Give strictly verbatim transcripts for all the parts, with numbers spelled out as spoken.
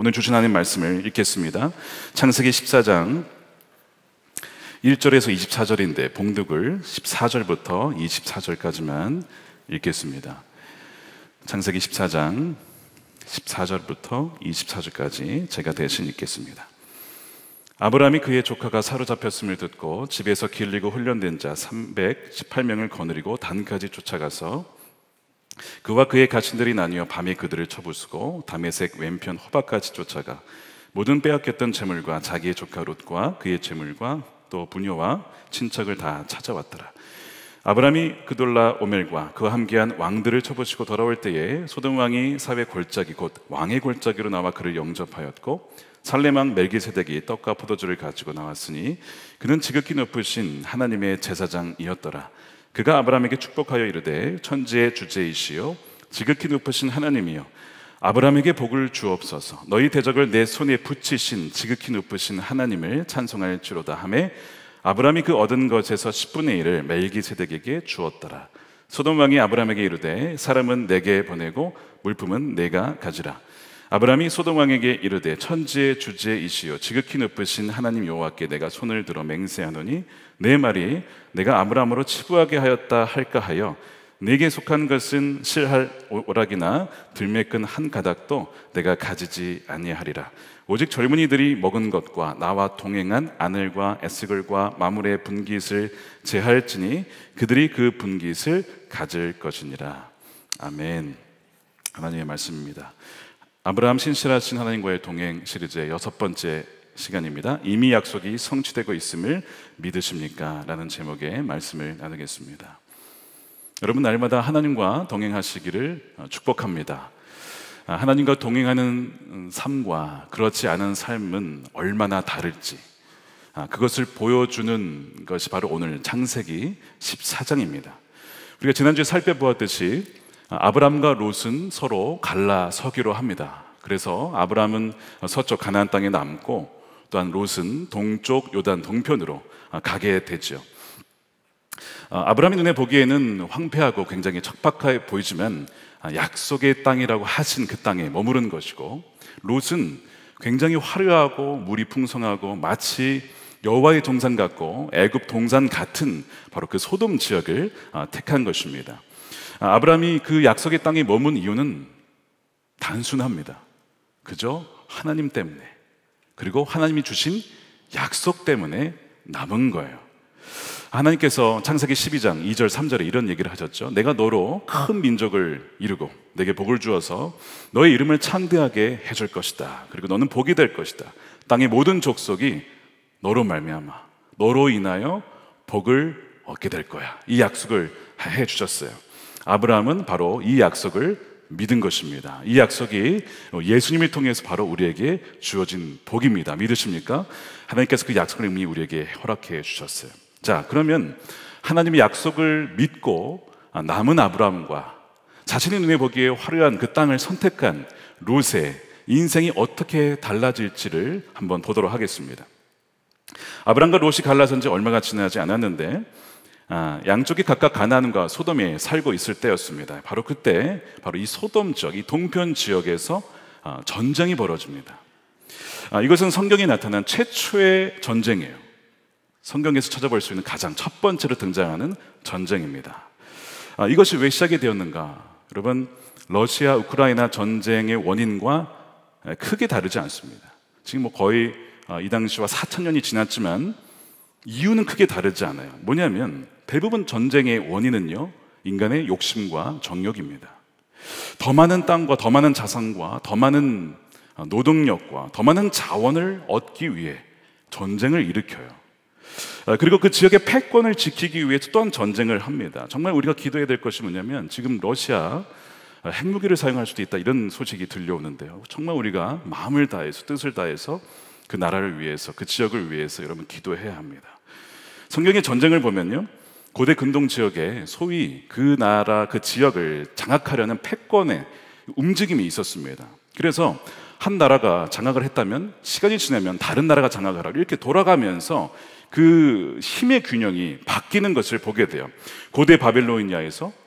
오늘 주신 하나님 말씀을 읽겠습니다. 창세기 십사 장 일 절에서 이십사 절인데 봉독을 십사 절부터 이십사 절까지만 읽겠습니다. 창세기 십사 장 십사 절부터 이십사 절까지 제가 대신 읽겠습니다. 아브라함이 그의 조카가 사로잡혔음을 듣고 집에서 길리고 훈련된 자 삼백십팔 명을 거느리고 단까지 쫓아가서 그와 그의 가신들이 나뉘어 밤에 그들을 쳐부수고 다메섹 왼편 호박까지 쫓아가 모든 빼앗겼던 재물과 자기의 조카 롯과 그의 재물과 또 부녀와 친척을 다 찾아왔더라. 아브라함이 그돌라 오멜과 그와 함께한 왕들을 쳐부시고 돌아올 때에 소돔 왕이 사회 골짜기 곧 왕의 골짜기로 나와 그를 영접하였고 살렘 왕 멜기세덱이 떡과 포도주를 가지고 나왔으니 그는 지극히 높으신 하나님의 제사장이었더라. 그가 아브라함에게 축복하여 이르되 천지의 주제이시요 지극히 높으신 하나님이여 아브라함에게 복을 주옵소서. 너희 대적을 내 손에 붙이신 지극히 높으신 하나님을 찬송할지로다 하매 아브라함이 그 얻은 것에서 십분의 일을 멜기세덱에게 주었더라. 소돔 왕이 아브라함에게 이르되 사람은 내게 보내고 물품은 내가 가지라. 아브라함이 소돔 왕에게 이르되 천지의 주제이시요 지극히 높으신 하나님 여호와께 내가 손을 들어 맹세하노니 내 말이 내가 아브라함으로 치부하게 하였다 할까 하여 내게 속한 것은 실할 오락이나 들매끈 한 가닥도 내가 가지지 아니하리라. 오직 젊은이들이 먹은 것과 나와 동행한 아넬과 에스글과 마물의 분깃을 제할지니 그들이 그 분깃을 가질 것이니라. 아멘. 하나님의 말씀입니다. 아브라함 신실하신 하나님과의 동행 시리즈의 여섯 번째 시간입니다. 이미 약속이 성취되고 있음을 믿으십니까? 라는 제목의 말씀을 나누겠습니다. 여러분, 날마다 하나님과 동행하시기를 축복합니다. 하나님과 동행하는 삶과 그렇지 않은 삶은 얼마나 다를지 그것을 보여주는 것이 바로 오늘 창세기 십사 장입니다. 우리가 지난주에 살펴보았듯이 아브람과 롯은 서로 갈라서기로 합니다. 그래서 아브람은 서쪽 가나안 땅에 남고 또한 롯은 동쪽 요단 동편으로 가게 되죠. 아브람의 눈에 보기에는 황폐하고 굉장히 척박해 보이지만 약속의 땅이라고 하신 그 땅에 머무른 것이고, 롯은 굉장히 화려하고 물이 풍성하고 마치 여호와의 동산 같고 애굽 동산 같은 바로 그 소돔 지역을 택한 것입니다. 아브람이 그 약속의 땅에 머문 이유는 단순합니다. 그저 하나님 때문에, 그리고 하나님이 주신 약속 때문에 남은 거예요. 하나님께서 창세기 십이 장 이 절 삼 절에 이런 얘기를 하셨죠. 내가 너로 큰 민족을 이루고 내게 복을 주어서 너의 이름을 창대하게 해줄 것이다. 그리고 너는 복이 될 것이다. 땅의 모든 족속이 너로 말미암아 너로 인하여 복을 얻게 될 거야. 이 약속을 해주셨어요. 아브라함은 바로 이 약속을 믿은 것입니다. 이 약속이 예수님을 통해서 바로 우리에게 주어진 복입니다. 믿으십니까? 하나님께서 그 약속을 이미 우리에게 허락해 주셨어요. 자, 그러면 하나님의 약속을 믿고 남은 아브라함과 자신의 눈에 보기에 화려한 그 땅을 선택한 롯의 인생이 어떻게 달라질지를 한번 보도록 하겠습니다. 아브라함과 롯이 갈라선 지 얼마가 지나지 않았는데 아, 양쪽이 각각 가나안과 소돔에 살고 있을 때였습니다. 바로 그때 바로 이 소돔 지역, 이 동편 지역에서 아, 전쟁이 벌어집니다. 아, 이것은 성경에 나타난 최초의 전쟁이에요. 성경에서 찾아볼 수 있는 가장 첫 번째로 등장하는 전쟁입니다. 아, 이것이 왜 시작이 되었는가? 여러분, 러시아 우크라이나 전쟁의 원인과 크게 다르지 않습니다. 지금 뭐 거의 이 당시와 사천 년이 지났지만 이유는 크게 다르지 않아요. 뭐냐면 대부분 전쟁의 원인은요, 인간의 욕심과 정욕입니다. 더 많은 땅과 더 많은 자산과 더 많은 노동력과 더 많은 자원을 얻기 위해 전쟁을 일으켜요. 그리고 그 지역의 패권을 지키기 위해서 또한 전쟁을 합니다. 정말 우리가 기도해야 될 것이 뭐냐면 지금 러시아 핵무기를 사용할 수도 있다, 이런 소식이 들려오는데요. 정말 우리가 마음을 다해서 뜻을 다해서 그 나라를 위해서, 그 지역을 위해서 여러분 기도해야 합니다. 성경의 전쟁을 보면요, 고대 근동 지역에 소위 그 나라 그 지역을 장악하려는 패권의 움직임이 있었습니다. 그래서 한 나라가 장악을 했다면 시간이 지나면 다른 나라가 장악을 하고 이렇게 돌아가면서 그 힘의 균형이 바뀌는 것을 보게 돼요. 고대 바벨로니아에서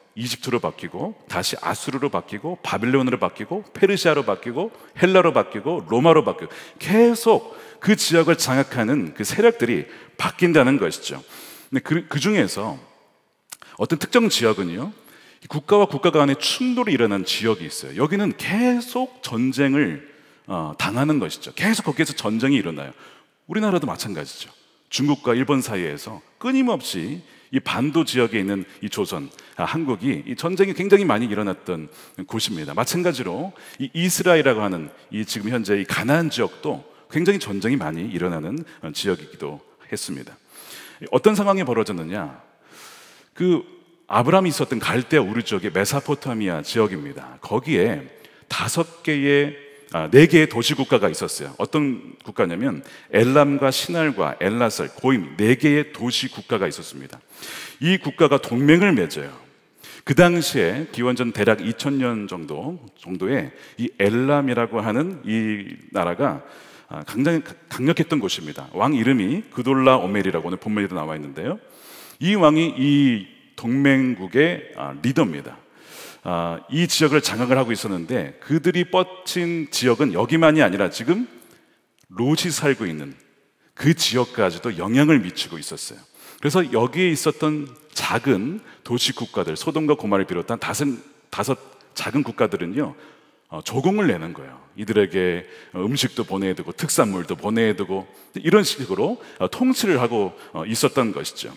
이집트로 바뀌고 다시 아수르로 바뀌고 바빌론으로 바뀌고 페르시아로 바뀌고 헬라로 바뀌고 로마로 바뀌고 계속 그 지역을 장악하는 그 세력들이 바뀐다는 것이죠. 근데 그, 그 중에서 어떤 특정 지역은요, 국가와 국가 간의 충돌이 일어난 지역이 있어요. 여기는 계속 전쟁을 어, 당하는 것이죠. 계속 거기에서 전쟁이 일어나요. 우리나라도 마찬가지죠. 중국과 일본 사이에서 끊임없이 이 반도 지역에 있는 이 조선, 아, 한국이 이 전쟁이 굉장히 많이 일어났던 곳입니다. 마찬가지로 이 이스라엘이라고 하는 이 지금 현재 이 가나안 지역도 굉장히 전쟁이 많이 일어나는 지역이기도 했습니다. 어떤 상황이 벌어졌느냐? 그 아브라함이 있었던 갈대아 우르 지역의 메소포타미아 지역입니다. 거기에 다섯 개의 아, 네 개의 도시 국가가 있었어요. 어떤 국가냐면 엘람과 시날과 엘라설, 고임 네 개의 도시 국가가 있었습니다. 이 국가가 동맹을 맺어요. 그 당시에 기원전 대략 이천 년 정도 정도에 이 엘람이라고 하는 이 나라가 굉장히 강력했던 곳입니다. 왕 이름이 그돌라 오멜이라고 오늘 본문에도 나와 있는데요. 이 왕이 이 동맹국의 리더입니다. 아, 이 지역을 장악을 하고 있었는데 그들이 뻗친 지역은 여기만이 아니라 지금 롯이 살고 있는 그 지역까지도 영향을 미치고 있었어요. 그래서 여기에 있었던 작은 도시 국가들, 소돔과 고모라를 비롯한 다섯, 다섯 작은 국가들은요, 어, 조공을 내는 거예요. 이들에게 음식도 보내야 되고 특산물도 보내야 되고 이런 식으로 어, 통치를 하고 어, 있었던 것이죠.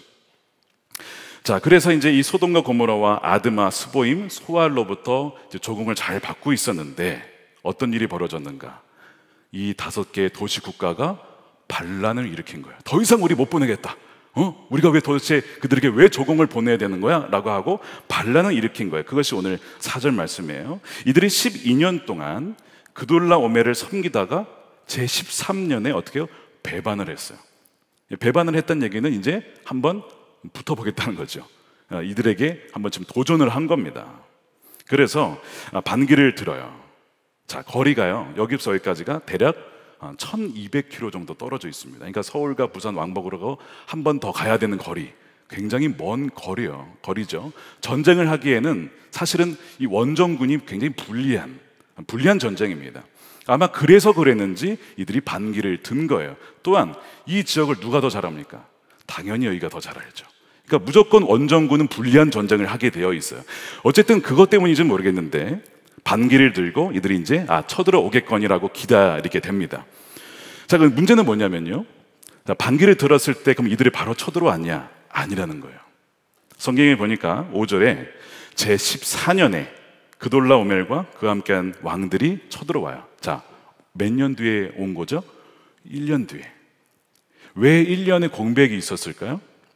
자, 그래서 이제 이 소돔과 고모라와 아드마, 스보임, 소알로부터 이제 조공을 잘 받고 있었는데 어떤 일이 벌어졌는가? 이 다섯 개의 도시 국가가 반란을 일으킨 거예요. 더 이상 우리 못 보내겠다. 어? 우리가 왜 도대체 그들에게 왜 조공을 보내야 되는 거야? 라고 하고 반란을 일으킨 거예요. 그것이 오늘 사 절 말씀이에요. 이들이 십이 년 동안 그돌라 오멜을 섬기다가 제십삼 년에 어떻게 해요? 배반을 했어요. 배반을 했다는 얘기는 이제 한번 붙어보겠다는 거죠. 이들에게 한번 지금 도전을 한 겁니다. 그래서 반기를 들어요. 자, 거리가요, 여기서 여기까지가 대략 천이백 킬로미터 정도 떨어져 있습니다. 그러니까 서울과 부산 왕복으로 한 번 더 가야 되는 거리, 굉장히 먼 거리요, 거리죠. 전쟁을 하기에는 사실은 이 원정군이 굉장히 불리한 불리한 전쟁입니다. 아마 그래서 그랬는지 이들이 반기를 든 거예요. 또한 이 지역을 누가 더 잘합니까? 당연히 여기가 더 잘 알죠. 그러니까 무조건 원정군은 불리한 전쟁을 하게 되어 있어요. 어쨌든 그것 때문인지는 모르겠는데 반기를 들고 이들이 이제 아 쳐들어 오겠거니라고 기다리게 됩니다. 자, 그 문제는 뭐냐면요, 자, 반기를 들었을 때 그럼 이들이 바로 쳐들어왔냐? 아니라는 거예요. 성경에 보니까 오 절에 제십사 년에 그돌라 오멜과 그와 함께한 왕들이 쳐들어와요. 자, 몇 년 뒤에 온 거죠? 일 년 뒤에. 왜 일 년의 공백이 있었을까요?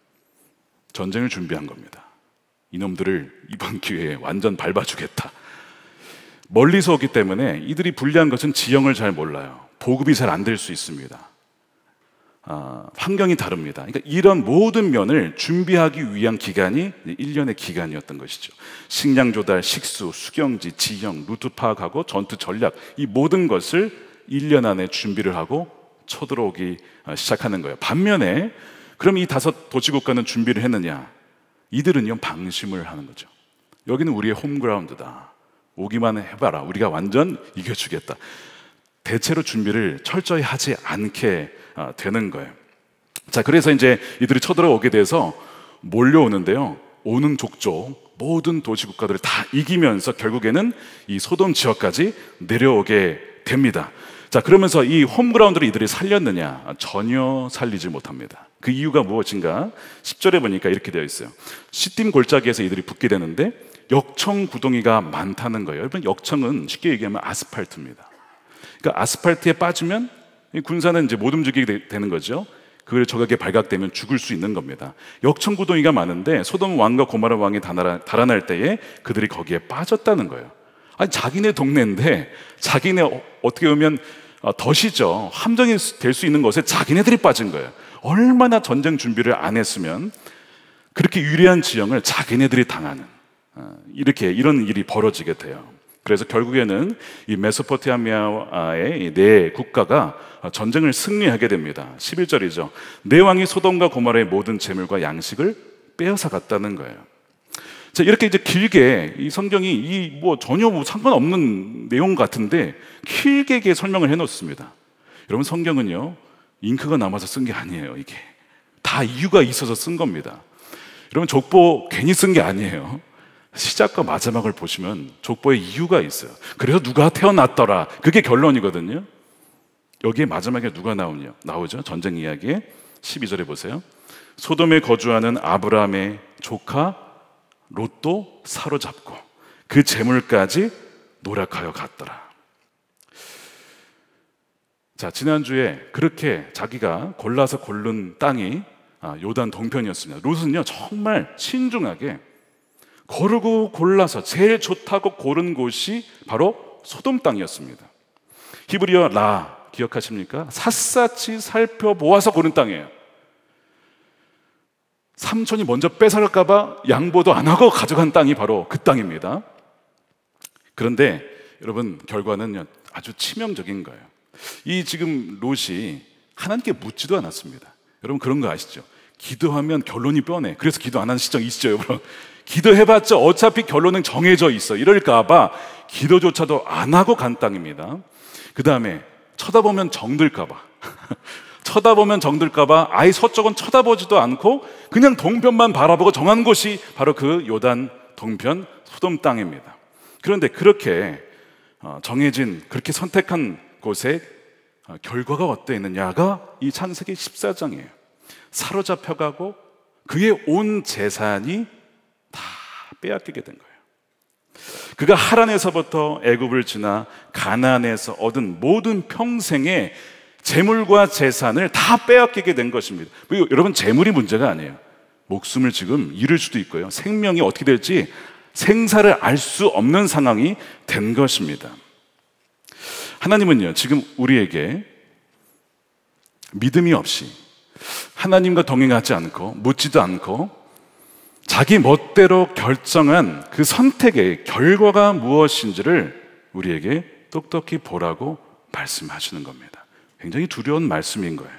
전쟁을 준비한 겁니다. 이놈들을 이번 기회에 완전 밟아주겠다. 멀리서 오기 때문에 이들이 불리한 것은 지형을 잘 몰라요. 보급이 잘 안 될 수 있습니다. 아, 환경이 다릅니다. 그러니까 이런 모든 면을 준비하기 위한 기간이 일 년의 기간이었던 것이죠. 식량 조달, 식수, 수경지, 지형, 루트 파악하고 전투 전략, 이 모든 것을 일 년 안에 준비를 하고 쳐들어오기 시작하는 거예요. 반면에 그럼 이 다섯 도시국가는 준비를 했느냐? 이들은요, 방심을 하는 거죠. 여기는 우리의 홈그라운드다. 오기만 해봐라. 우리가 완전 이겨주겠다. 대체로 준비를 철저히 하지 않게 되는 거예요. 자, 그래서 이제 이들이 쳐들어오게 돼서 몰려오는데요, 오는 족족 모든 도시국가들을 다 이기면서 결국에는 이 소돔 지역까지 내려오게 됩니다. 자, 그러면서 이 홈그라운드를 이들이 살렸느냐? 전혀 살리지 못합니다. 그 이유가 무엇인가? 십 절에 보니까 이렇게 되어 있어요. 시딤 골짜기에서 이들이 붙게 되는데 역청 구덩이가 많다는 거예요. 여러분, 역청은 쉽게 얘기하면 아스팔트입니다. 그러니까 아스팔트에 빠지면 군사는 이제 못 움직이게 되는 거죠. 그걸 적에게 발각되면 죽을 수 있는 겁니다. 역청 구덩이가 많은데 소돔 왕과 고모라 왕이 달아날 때에 그들이 거기에 빠졌다는 거예요. 아니, 자기네 동네인데 자기네 어떻게 보면 덫이죠. 함정이 될 수 있는 것에 자기네들이 빠진 거예요. 얼마나 전쟁 준비를 안 했으면 그렇게 유리한 지형을 자기네들이 당하는, 이렇게 이런 일이 벌어지게 돼요. 그래서 결국에는 이 메소포타미아의 네 국가가 전쟁을 승리하게 됩니다. 십일 절이죠. 네 왕이 소돔과 고모라의 모든 재물과 양식을 빼앗아 갔다는 거예요. 자, 이렇게 이제 길게 이 성경이 이 뭐 전혀 뭐 상관없는 내용 같은데 길게 이렇게 설명을 해놓습니다. 여러분, 성경은요 잉크가 남아서 쓴 게 아니에요. 이게 다 이유가 있어서 쓴 겁니다. 여러분, 족보 괜히 쓴 게 아니에요. 시작과 마지막을 보시면 족보에 이유가 있어요. 그래서 누가 태어났더라, 그게 결론이거든요. 여기에 마지막에 누가 나오냐, 나오죠? 전쟁 이야기에 십이 절에 보세요. 소돔에 거주하는 아브라함의 조카 롯도 사로잡고 그 재물까지 노력하여 갔더라. 자, 지난주에 그렇게 자기가 골라서 고른 땅이 요단 동편이었습니다. 롯은요 정말 신중하게 고르고 골라서 제일 좋다고 고른 곳이 바로 소돔 땅이었습니다. 히브리어 라 기억하십니까? 샅샅이 살펴보아서 고른 땅이에요. 삼촌이 먼저 뺏어갈까봐 양보도 안 하고 가져간 땅이 바로 그 땅입니다. 그런데 여러분, 결과는 아주 치명적인 거예요. 이 지금 롯이 하나님께 묻지도 않았습니다. 여러분, 그런 거 아시죠? 기도하면 결론이 뻔해. 그래서 기도 안 하는 시점 있죠, 여러분? 기도해봤자 어차피 결론은 정해져 있어. 이럴까봐 기도조차도 안 하고 간 땅입니다. 그 다음에 쳐다보면 정들까봐 쳐다보면 정들까봐 아예 서쪽은 쳐다보지도 않고 그냥 동편만 바라보고 정한 곳이 바로 그 요단 동편 소돔 땅입니다. 그런데 그렇게 정해진, 그렇게 선택한 곳에 결과가 어떠했느냐가 이 창세기 십사 장이에요. 사로잡혀가고 그의 온 재산이 다 빼앗기게 된 거예요. 그가 하란에서부터 애굽을 지나 가나안에서 얻은 모든 평생의 재물과 재산을 다 빼앗기게 된 것입니다. 그리고 여러분, 재물이 문제가 아니에요. 목숨을 지금 잃을 수도 있고요, 생명이 어떻게 될지 생사를 알 수 없는 상황이 된 것입니다. 하나님은요 지금 우리에게 믿음이 없이 하나님과 동행하지 않고 묻지도 않고 자기 멋대로 결정한 그 선택의 결과가 무엇인지를 우리에게 똑똑히 보라고 말씀하시는 겁니다. 굉장히 두려운 말씀인 거예요.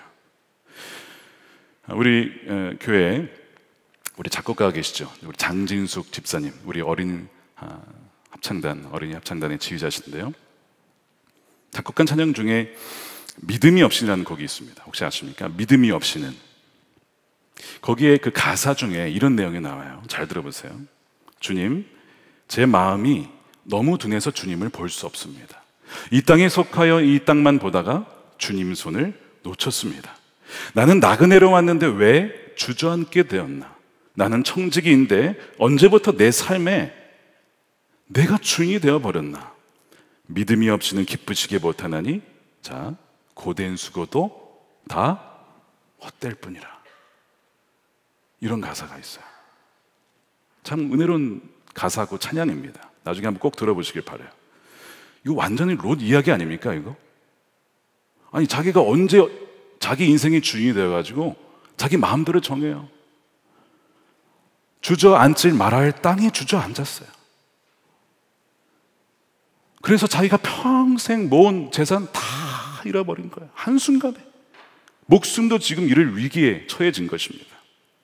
우리 교회에 우리 작곡가가 계시죠. 우리 장진숙 집사님, 우리 어린 합창단, 어린이 합창단의 지휘자신데요, 작곡한 찬양 중에 믿음이 없이라는 곡이 있습니다. 혹시 아십니까? 믿음이 없이는. 거기에 그 가사 중에 이런 내용이 나와요. 잘 들어보세요. 주님, 제 마음이 너무 둔해서 주님을 볼 수 없습니다. 이 땅에 속하여 이 땅만 보다가 주님 손을 놓쳤습니다. 나는 나그네로 왔는데 왜 주저앉게 되었나? 나는 청지기인데 언제부터 내 삶에 내가 주인이 되어버렸나? 믿음이 없이는 기쁘시게 못하나니 자, 고된 수고도 다 헛될 뿐이라. 이런 가사가 있어요. 참 은혜로운 가사고 찬양입니다. 나중에 한번 꼭 들어보시길 바라요. 이거 완전히 롯 이야기 아닙니까, 이거? 아니, 자기가 언제 자기 인생의 주인이 되어가지고 자기 마음대로 정해요. 주저앉질 말아야 할 땅에 주저앉았어요. 그래서 자기가 평생 모은 재산 다 잃어버린 거예요. 한순간에. 목숨도 지금 이를 위기에 처해진 것입니다.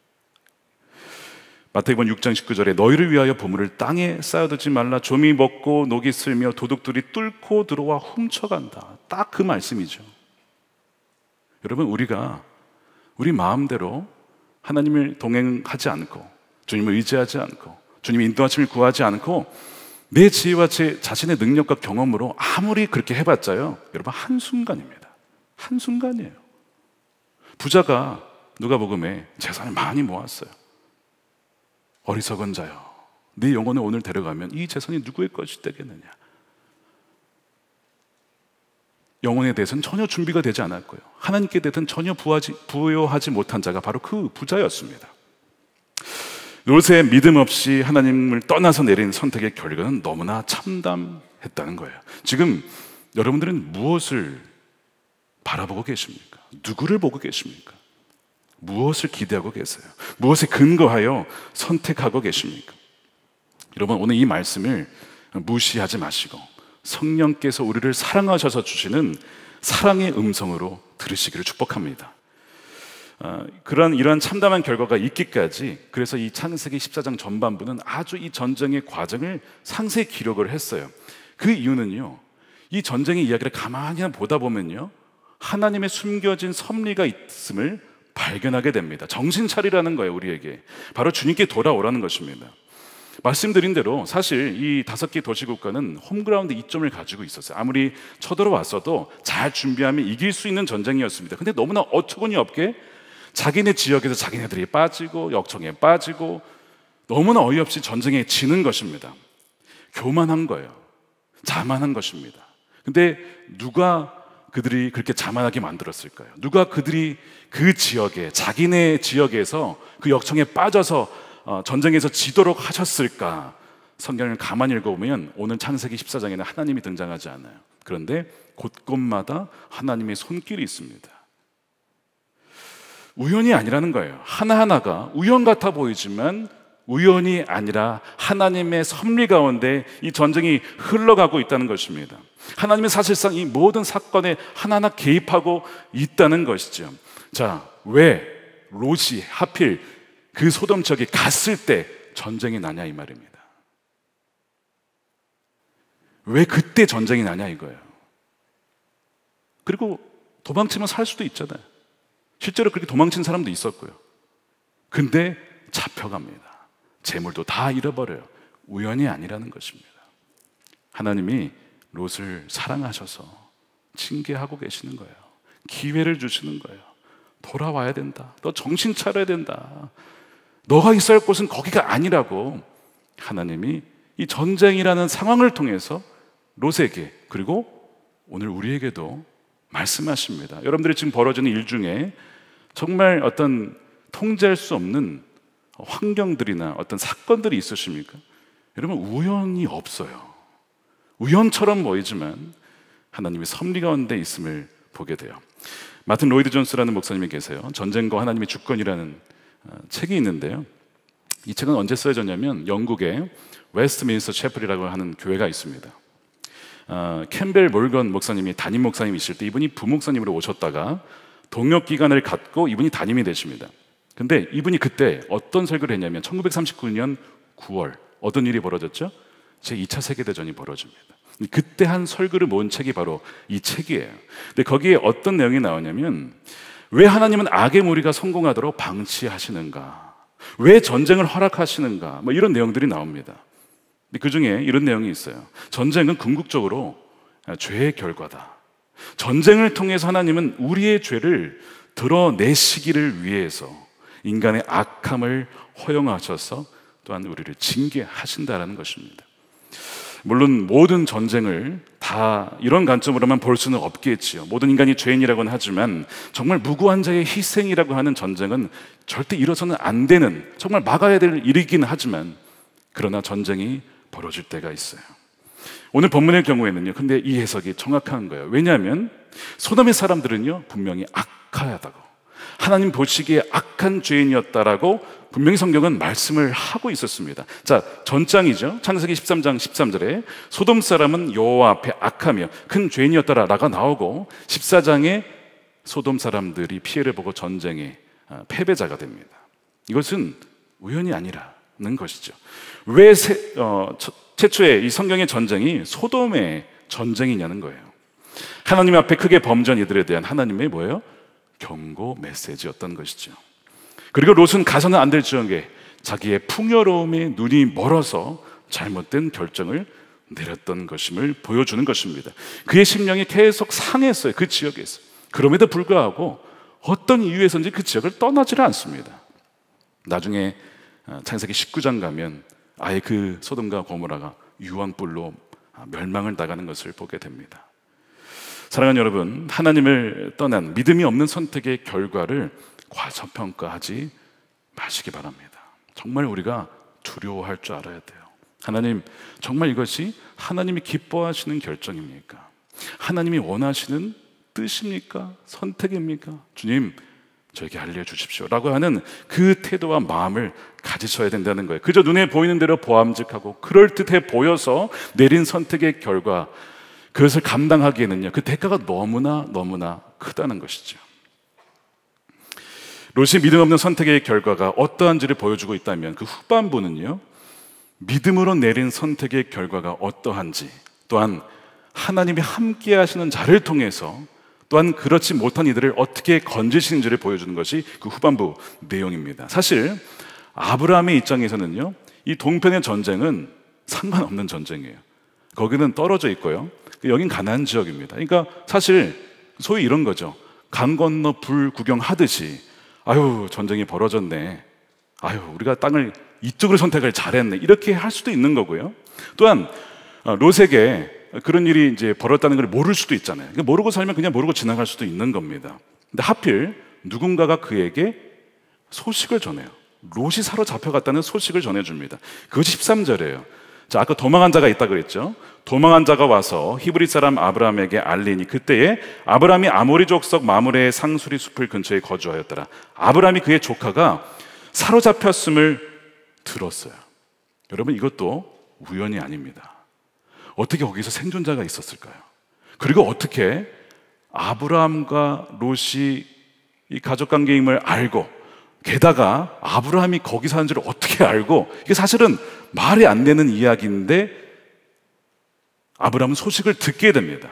마태복음 육 장 십구 절에 너희를 위하여 보물을 땅에 쌓아두지 말라. 좀이 먹고 녹이 슬며 도둑들이 뚫고 들어와 훔쳐간다. 딱 그 말씀이죠. 여러분, 우리가 우리 마음대로 하나님을 동행하지 않고 주님을 의지하지 않고 주님의 인도하심을 구하지 않고 내 지혜와 제 자신의 능력과 경험으로 아무리 그렇게 해봤자요, 여러분, 한순간입니다. 한순간이에요. 부자가 누가복음에 재산을 많이 모았어요. 어리석은 자여, 네 영혼을 오늘 데려가면 이 재산이 누구의 것이 되겠느냐? 영혼에 대해서는 전혀 준비가 되지 않았고요, 하나님께 대해서는 전혀 부하지, 부여하지 못한 자가 바로 그 부자였습니다. 롯의 믿음 없이 하나님을 떠나서 내린 선택의 결과는 너무나 참담했다는 거예요. 지금 여러분들은 무엇을 바라보고 계십니까? 누구를 보고 계십니까? 무엇을 기대하고 계세요? 무엇에 근거하여 선택하고 계십니까? 여러분, 오늘 이 말씀을 무시하지 마시고 성령께서 우리를 사랑하셔서 주시는 사랑의 음성으로 들으시기를 축복합니다. 어, 그런 이러한 참담한 결과가 있기까지, 그래서 이 창세기 십사 장 전반부는 아주 이 전쟁의 과정을 상세히 기록을 했어요. 그 이유는요, 이 전쟁의 이야기를 가만히 보다 보면요, 하나님의 숨겨진 섭리가 있음을 발견하게 됩니다. 정신 차리라는 거예요, 우리에게. 바로 주님께 돌아오라는 것입니다. 말씀드린 대로 사실 이 다섯 개 도시국가는 홈그라운드 이점을 가지고 있었어요. 아무리 쳐들어왔어도 잘 준비하면 이길 수 있는 전쟁이었습니다. 근데 너무나 어처구니 없게 자기네 지역에서 자기네들이 빠지고 역청에 빠지고 너무나 어이없이 전쟁에 지는 것입니다. 교만한 거예요. 자만한 것입니다. 근데 누가 그들이 그렇게 자만하게 만들었을까요? 누가 그들이 그 지역에, 자기네 지역에서 그 역청에 빠져서 전쟁에서 지도록 하셨을까? 성경을 가만히 읽어보면 오늘 창세기 십사 장에는 하나님이 등장하지 않아요. 그런데 곳곳마다 하나님의 손길이 있습니다. 우연이 아니라는 거예요. 하나하나가 우연 같아 보이지만 우연이 아니라 하나님의 섭리 가운데 이 전쟁이 흘러가고 있다는 것입니다. 하나님은 사실상 이 모든 사건에 하나하나 개입하고 있다는 것이죠. 자, 왜 롯이 하필 그 소돔 지역에 갔을 때 전쟁이 나냐 이 말입니다. 왜 그때 전쟁이 나냐 이거예요. 그리고 도망치면 살 수도 있잖아요. 실제로 그렇게 도망친 사람도 있었고요. 근데 잡혀갑니다. 재물도 다 잃어버려요. 우연이 아니라는 것입니다. 하나님이 롯을 사랑하셔서 징계하고 계시는 거예요. 기회를 주시는 거예요. 돌아와야 된다. 너 정신 차려야 된다. 너가 있어야 할 곳은 거기가 아니라고 하나님이 이 전쟁이라는 상황을 통해서 롯에게, 그리고 오늘 우리에게도 말씀하십니다. 여러분들이 지금 벌어지는 일 중에 정말 어떤 통제할 수 없는 환경들이나 어떤 사건들이 있으십니까? 여러분, 우연이 없어요. 우연처럼 보이지만 하나님의 섭리 가운데 있음을 보게 돼요. 마틴 로이드 존스라는 목사님이 계세요. 전쟁과 하나님의 주권이라는 책이 있는데요, 이 책은 언제 써졌냐면 영국의 웨스트민스터 채플이라고 하는 교회가 있습니다. 어, 캠벨 몰건 목사님이 담임 목사님이실 때 이분이 부목사님으로 오셨다가 동역 기간을 갖고 이분이 담임이 되십니다. 근데 이분이 그때 어떤 설교를 했냐면 천구백삼십구 년 구월 어떤 일이 벌어졌죠? 제이 차 세계대전이 벌어집니다. 그때 한 설교를 모은 책이 바로 이 책이에요. 근데 거기에 어떤 내용이 나오냐면, 왜 하나님은 악의 무리가 성공하도록 방치하시는가? 왜 전쟁을 허락하시는가? 뭐 이런 내용들이 나옵니다. 그 중에 이런 내용이 있어요. 전쟁은 궁극적으로 죄의 결과다. 전쟁을 통해서 하나님은 우리의 죄를 드러내시기를 위해서 인간의 악함을 허용하셔서 또한 우리를 징계하신다라는 것입니다. 물론 모든 전쟁을 다 이런 관점으로만 볼 수는 없겠지요. 모든 인간이 죄인이라고는 하지만 정말 무고한 자의 희생이라고 하는 전쟁은 절대 이뤄서는 안 되는, 정말 막아야 될 일이긴 하지만 그러나 전쟁이 벌어질 때가 있어요. 오늘 본문의 경우에는요, 근데 이 해석이 정확한 거예요. 왜냐하면 소돔의 사람들은요 분명히 악하다고, 하나님 보시기에 악한 죄인이었다라고 분명히 성경은 말씀을 하고 있었습니다. 자, 전장이죠. 창세기 십삼 장 십삼 절에 소돔 사람은 여호와 앞에 악하며 큰 죄인이었다라가 나오고, 십사 장에 소돔 사람들이 피해를 보고 전쟁의 패배자가 됩니다. 이것은 우연이 아니라는 것이죠. 왜 세, 어, 최초의 이 성경의 전쟁이 소돔의 전쟁이냐는 거예요. 하나님 앞에 크게 범죄한 이들에 대한 하나님의 뭐예요? 경고 메시지였던 것이죠. 그리고 롯은 가서는 안 될 지역에 자기의 풍요로움에 눈이 멀어서 잘못된 결정을 내렸던 것임을 보여주는 것입니다. 그의 심령이 계속 상했어요. 그 지역에서. 그럼에도 불구하고 어떤 이유에서인지 그 지역을 떠나지를 않습니다. 나중에 창세기 십구 장 가면 아예 그 소돔과 고모라가 유황불로 멸망을 당하는 것을 보게 됩니다. 사랑하는 여러분, 하나님을 떠난 믿음이 없는 선택의 결과를 과소평가하지 마시기 바랍니다. 정말 우리가 두려워할 줄 알아야 돼요. 하나님, 정말 이것이 하나님이 기뻐하시는 결정입니까? 하나님이 원하시는 뜻입니까? 선택입니까? 주님, 저에게 알려주십시오 라고 하는 그 태도와 마음을 가지셔야 된다는 거예요. 그저 눈에 보이는 대로 보암직하고 그럴듯해 보여서 내린 선택의 결과, 그것을 감당하기에는요 그 대가가 너무나 너무나 크다는 것이죠. 롯이 믿음 없는 선택의 결과가 어떠한지를 보여주고 있다면 그 후반부는요, 믿음으로 내린 선택의 결과가 어떠한지, 또한 하나님이 함께 하시는 자를 통해서 또한 그렇지 못한 이들을 어떻게 건지시는지를 보여주는 것이 그 후반부 내용입니다. 사실 아브라함의 입장에서는요, 이 동편의 전쟁은 상관없는 전쟁이에요. 거기는 떨어져 있고요, 여긴 가나안 지역입니다. 그러니까 사실 소위 이런 거죠. 강 건너 불 구경하듯이 아유 전쟁이 벌어졌네, 아유 우리가 땅을 이쪽으로 선택을 잘했네, 이렇게 할 수도 있는 거고요. 또한 롯에게 그런 일이 이제 벌었다는 걸 모를 수도 있잖아요. 모르고 살면 그냥 모르고 지나갈 수도 있는 겁니다. 근데 하필 누군가가 그에게 소식을 전해요. 롯이 사로잡혀갔다는 소식을 전해줍니다. 그것이 십삼 절이에요. 자, 아까 도망한 자가 있다 그랬죠. 도망한 자가 와서 히브리 사람 아브라함에게 알리니 그때에 아브라함이 아모리 족속 마므레의 상수리 숲을 근처에 거주하였더라. 아브라함이 그의 조카가 사로잡혔음을 들었어요. 여러분, 이것도 우연이 아닙니다. 어떻게 거기서 생존자가 있었을까요? 그리고 어떻게 아브라함과 롯이 이 가족관계임을 알고, 게다가 아브라함이 거기 사는 줄 어떻게 알고, 이게 사실은 말이 안 되는 이야기인데 아브라함은 소식을 듣게 됩니다.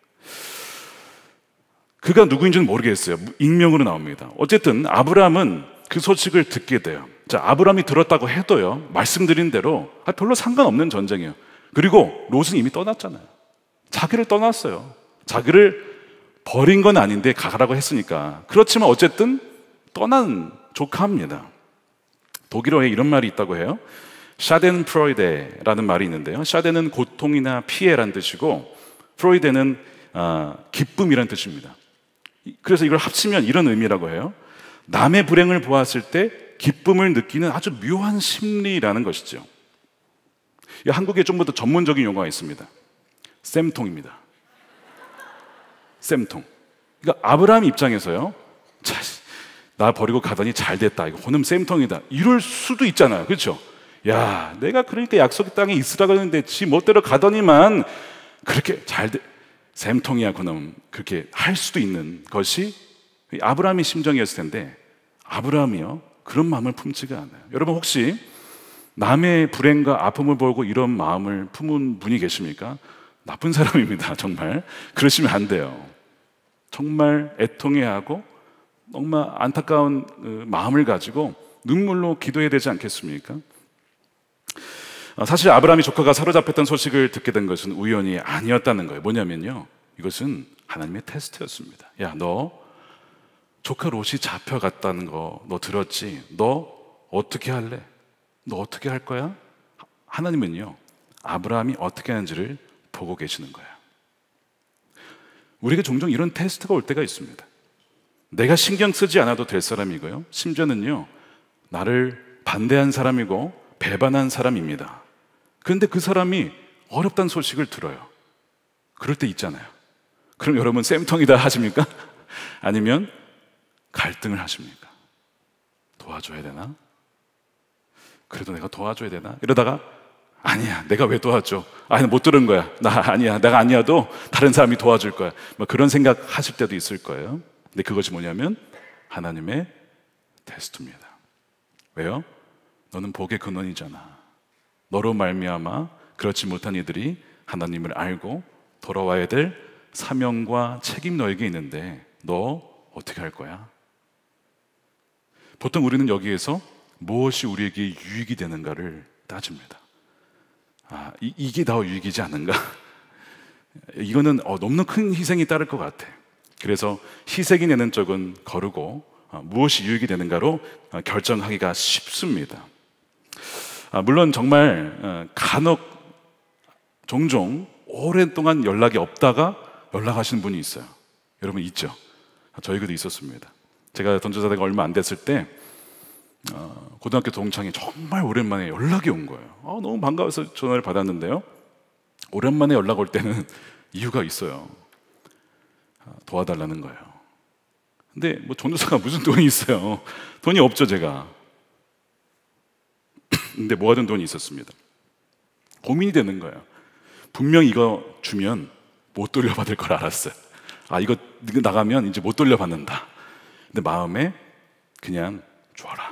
그가 누구인지는 모르겠어요. 익명으로 나옵니다. 어쨌든 아브라함은 그 소식을 듣게 돼요. 자, 아브라함이 들었다고 해도요, 말씀드린 대로 별로 상관없는 전쟁이에요. 그리고 롯은 이미 떠났잖아요. 자기를 떠났어요. 자기를 버린 건 아닌데 가라고 했으니까. 그렇지만 어쨌든 떠난 조카입니다. 독일어에 이런 말이 있다고 해요. 샤덴프로이데라는 말이 있는데요, 샤덴은 고통이나 피해란 뜻이고 프로이데는 아, 기쁨이란 뜻입니다. 그래서 이걸 합치면 이런 의미라고 해요. 남의 불행을 보았을 때 기쁨을 느끼는 아주 묘한 심리라는 것이죠. 한국에 좀 더 전문적인 용어가 있습니다. 쌤통입니다. 쌤통. 그러니까 아브라함 입장에서요, 자, 나 버리고 가더니 잘 됐다, 이거 그놈 쌤통이다, 이럴 수도 있잖아요. 그렇죠? 야, 내가 그러니까 약속의 땅에 있으라고 했는데 지 멋대로 가더니만 그렇게 잘 돼, 쌤통이야 그놈, 그렇게 할 수도 있는 것이 아브라함의 심정이었을 텐데 아브라함이요, 그런 마음을 품지가 않아요. 여러분, 혹시 남의 불행과 아픔을 보고 이런 마음을 품은 분이 계십니까? 나쁜 사람입니다. 정말 그러시면 안 돼요. 정말 애통해하고 정말 안타까운 마음을 가지고 눈물로 기도해야 되지 않겠습니까? 사실 아브라함이 조카가 사로잡혔던 소식을 듣게 된 것은 우연이 아니었다는 거예요. 뭐냐면요, 이것은 하나님의 테스트였습니다. 야, 너 조카 롯이 잡혀갔다는 거 너 들었지? 너 어떻게 할래? 너 어떻게 할 거야? 하나님은요, 아브라함이 어떻게 하는지를 보고 계시는 거야. 우리에게 종종 이런 테스트가 올 때가 있습니다. 내가 신경 쓰지 않아도 될 사람이고요, 심지어는요 나를 반대한 사람이고 배반한 사람입니다. 그런데 그 사람이 어렵다는 소식을 들어요. 그럴 때 있잖아요. 그럼 여러분 쌤통이다 하십니까? 아니면 갈등을 하십니까? 도와줘야 되나? 그래도 내가 도와줘야 되나? 이러다가 아니야, 내가 왜 도와줘? 아니, 못 들은 거야. 나 아니야, 내가 아니어도 다른 사람이 도와줄 거야. 뭐 그런 생각 하실 때도 있을 거예요. 근데 그것이 뭐냐면 하나님의 테스트입니다. 왜요? 너는 복의 근원이잖아. 너로 말미암아 그렇지 못한 이들이 하나님을 알고 돌아와야 될 사명과 책임 너에게 있는데 너 어떻게 할 거야? 보통 우리는 여기에서 무엇이 우리에게 유익이 되는가를 따집니다. 아, 이, 이게 더 유익이지 않은가? 이거는 어, 너무 큰 희생이 따를 것 같아. 그래서 희생이 되는 쪽은 거르고 어, 무엇이 유익이 되는가로 어, 결정하기가 쉽습니다. 아, 물론 정말 어, 간혹 종종 오랫동안 연락이 없다가 연락하시는 분이 있어요. 여러분 있죠? 저에게도 있었습니다. 제가 던져자대가 얼마 안 됐을 때 어, 고등학교 동창이 정말 오랜만에 연락이 온 거예요. 어, 너무 반가워서 전화를 받았는데요, 오랜만에 연락 올 때는 이유가 있어요. 어, 도와달라는 거예요. 근데 뭐 전도사가 무슨 돈이 있어요. 돈이 없죠 제가. 근데 모아둔 돈이 있었습니다. 고민이 되는 거예요. 분명 이거 주면 못 돌려받을 걸 알았어요. 아, 이거 나가면 이제 못 돌려받는다. 근데 마음에 그냥 줘라.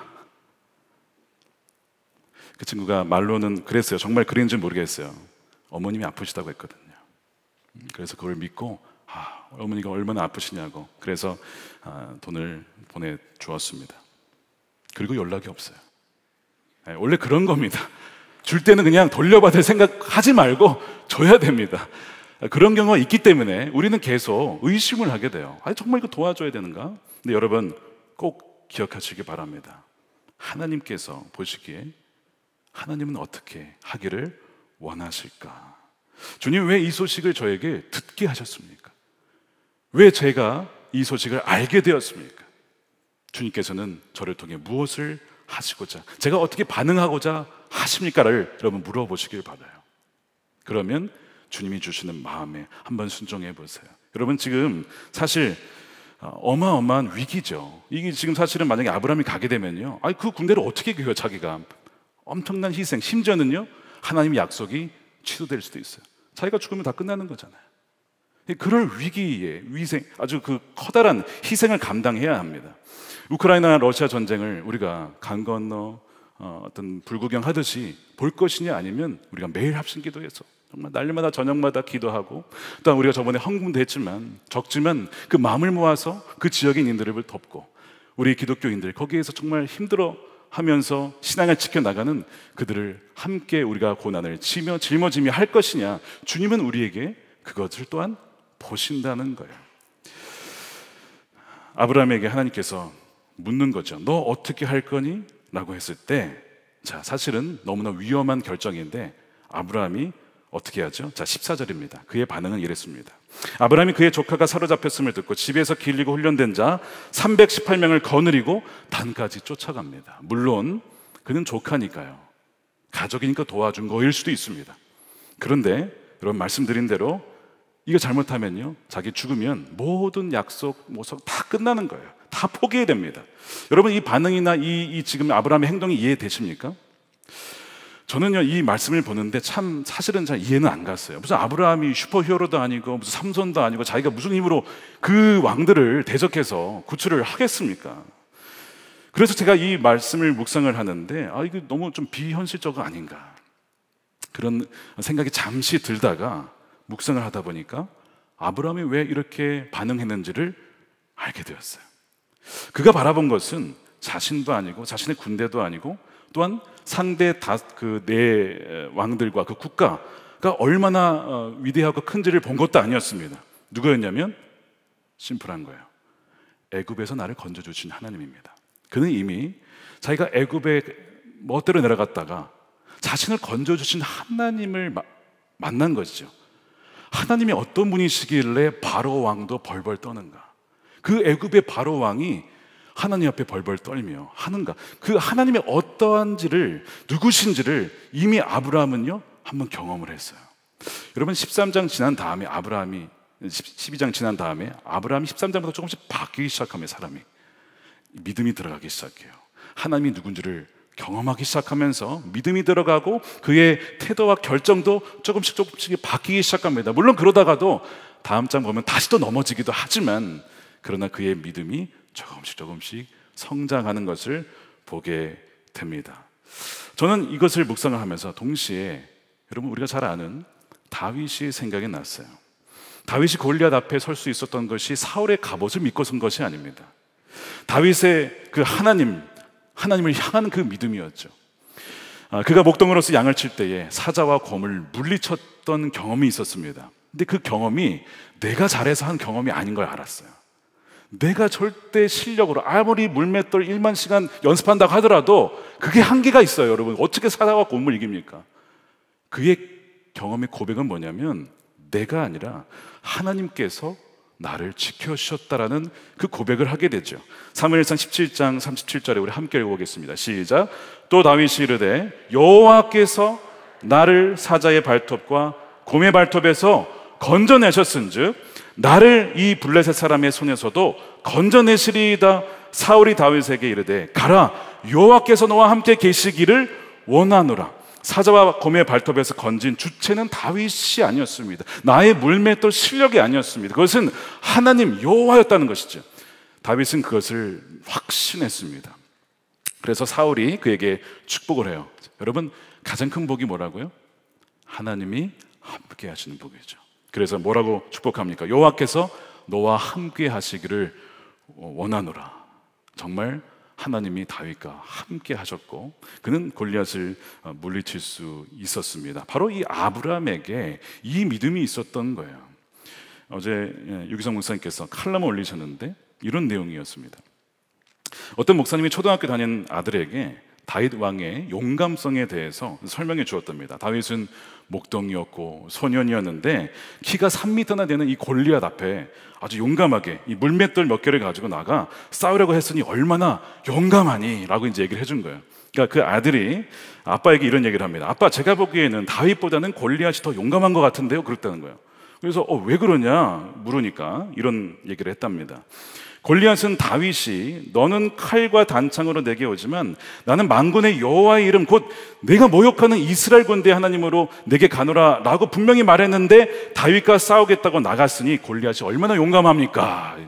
그 친구가 말로는 그랬어요. 정말 그랬는지 모르겠어요. 어머님이 아프시다고 했거든요. 그래서 그걸 믿고 아, 어머니가 얼마나 아프시냐고 그래서 아, 돈을 보내주었습니다. 그리고 연락이 없어요. 네, 원래 그런 겁니다. 줄 때는 그냥 돌려받을 생각하지 말고 줘야 됩니다. 그런 경우가 있기 때문에 우리는 계속 의심을 하게 돼요. 아니, 정말 이거 도와줘야 되는가? 근데 여러분 꼭 기억하시기 바랍니다. 하나님께서 보시기에 하나님은 어떻게 하기를 원하실까? 주님 왜 이 소식을 저에게 듣게 하셨습니까? 왜 제가 이 소식을 알게 되었습니까? 주님께서는 저를 통해 무엇을 하시고자, 제가 어떻게 반응하고자 하십니까를 여러분 물어보시길 바라요. 그러면 주님이 주시는 마음에 한번 순종해 보세요. 여러분 지금 사실 어마어마한 위기죠. 이게 지금 사실은 만약에 아브라함이 가게 되면요, 아니 그 군대를 어떻게 이겨요? 자기가 엄청난 희생, 심지어는요 하나님의 약속이 취소될 수도 있어요. 자기가 죽으면 다 끝나는 거잖아요. 그럴 위기에 위생, 아주 그 커다란 희생을 감당해야 합니다. 우크라이나 러시아 전쟁을 우리가 강 건너 어, 어떤 불구경 하듯이 볼 것이냐, 아니면 우리가 매일 합심 기도해서 정말 날마다 저녁마다 기도하고, 또한 우리가 저번에 헌금도 했지만 적지만 그 마음을 모아서 그 지역의 인들을 돕고, 우리 기독교인들 거기에서 정말 힘들어 하면서 신앙을 지켜나가는 그들을 함께 우리가 고난을 지며 짊어지며 할 것이냐, 주님은 우리에게 그것을 또한 보신다는 거예요. 아브라함에게 하나님께서 묻는 거죠. 너 어떻게 할 거니? 라고 했을 때, 자, 사실은 너무나 위험한 결정인데 아브라함이 어떻게 하죠? 자, 십사 절입니다. 그의 반응은 이랬습니다. 아브라함이 그의 조카가 사로잡혔음을 듣고 집에서 길리고 훈련된 자 삼백십팔 명을 거느리고 단까지 쫓아갑니다. 물론 그는 조카니까요, 가족이니까 도와준 거일 수도 있습니다. 그런데 여러분 말씀드린 대로 이거 잘못하면요, 자기 죽으면 모든 약속, 모속 다 끝나는 거예요. 다 포기해야 됩니다. 여러분 이 반응이나 이, 이 지금 아브라함의 행동이 이해되십니까? 저는요 이 말씀을 보는데 참 사실은 잘 이해는 안 갔어요. 무슨 아브라함이 슈퍼히어로도 아니고 무슨 삼손도 아니고 자기가 무슨 힘으로 그 왕들을 대적해서 구출을 하겠습니까? 그래서 제가 이 말씀을 묵상을 하는데, 아 이거 너무 좀 비현실적 아닌가, 그런 생각이 잠시 들다가 묵상을 하다 보니까 아브라함이 왜 이렇게 반응했는지를 알게 되었어요. 그가 바라본 것은 자신도 아니고 자신의 군대도 아니고 또한 상대 다 그 네 왕들과 그 국가가 얼마나 위대하고 큰지를 본 것도 아니었습니다. 누구였냐면 심플한 거예요. 애굽에서 나를 건져주신 하나님입니다. 그는 이미 자기가 애굽에 멋대로 내려갔다가 자신을 건져주신 하나님을 마, 만난 것이죠. 하나님이 어떤 분이시길래 바로 왕도 벌벌 떠는가? 그 애굽의 바로 왕이 하나님 앞에 벌벌 떨며 하는가? 그 하나님의 어떠한지를, 누구신지를 이미 아브라함은요 한번 경험을 했어요. 여러분 십삼 장 지난 다음에 아브라함이 십이 장 지난 다음에 아브라함이 십삼 장부터 조금씩 바뀌기 시작하면 사람이 믿음이 들어가기 시작해요. 하나님이 누군지를 경험하기 시작하면서 믿음이 들어가고 그의 태도와 결정도 조금씩 조금씩 바뀌기 시작합니다. 물론 그러다가도 다음 장 보면 다시 또 넘어지기도 하지만, 그러나 그의 믿음이 조금씩 조금씩 성장하는 것을 보게 됩니다. 저는 이것을 묵상을 하면서 동시에 여러분 우리가 잘 아는 다윗이 생각이 났어요. 다윗이 골리앗 앞에 설 수 있었던 것이 사울의 갑옷을 믿고 선 것이 아닙니다. 다윗의 그 하나님, 하나님을 향한 그 믿음이었죠. 그가 목동으로서 양을 칠 때에 사자와 곰을 물리쳤던 경험이 있었습니다. 근데 그 경험이 내가 잘해서 한 경험이 아닌 걸 알았어요. 내가 절대 실력으로 아무리 물맷돌 일만 시간 연습한다고 하더라도 그게 한계가 있어요. 여러분 어떻게 사자와 곰을 이깁니까? 그의 경험의 고백은 뭐냐면, 내가 아니라 하나님께서 나를 지켜주셨다라는 그 고백을 하게 되죠. 사무엘상 십칠 장 삼십칠 절에 우리 함께 읽어보겠습니다. 시작. 또 다윗이 이르되 여호와께서 나를 사자의 발톱과 곰의 발톱에서 건져내셨은즉 나를 이 블레셋 사람의 손에서도 건져내시리이다. 사울이 다윗에게 이르되 가라, 여호와께서 너와 함께 계시기를 원하노라. 사자와 곰의 발톱에서 건진 주체는 다윗이 아니었습니다. 나의 물맷돌 실력이 아니었습니다. 그것은 하나님 여호와였다는 것이죠. 다윗은 그것을 확신했습니다. 그래서 사울이 그에게 축복을 해요. 여러분, 가장 큰 복이 뭐라고요? 하나님이 함께 하시는 복이죠. 그래서 뭐라고 축복합니까? 여호와께서 너와 함께 하시기를 원하노라. 정말 하나님이 다윗과 함께 하셨고 그는 골리앗을 물리칠 수 있었습니다. 바로 이 아브라함에게 이 믿음이 있었던 거예요. 어제 유기성 목사님께서 칼럼을 올리셨는데 이런 내용이었습니다. 어떤 목사님이 초등학교 다니는 아들에게 다윗 왕의 용감성에 대해서 설명해 주었답니다. 다윗은 목동이었고 소년이었는데 키가 삼 미터나 되는 이 골리앗 앞에 아주 용감하게 이 물맷돌 몇 개를 가지고 나가 싸우려고 했으니 얼마나 용감하니 라고 이제 얘기를 해준 거예요. 그러니까 그 아들이 아빠에게 이런 얘기를 합니다. 아빠, 제가 보기에는 다윗보다는 골리앗이 더 용감한 것 같은데요? 그랬다는 거예요. 그래서 어, 왜 그러냐 물으니까 이런 얘기를 했답니다. 골리앗은 다윗이 너는 칼과 단창으로 내게 오지만 나는 만군의 여호와의 이름 곧 내가 모욕하는 이스라엘 군대 하나님으로 내게 가노라 라고 분명히 말했는데 다윗과 싸우겠다고 나갔으니 골리앗이 얼마나 용감합니까?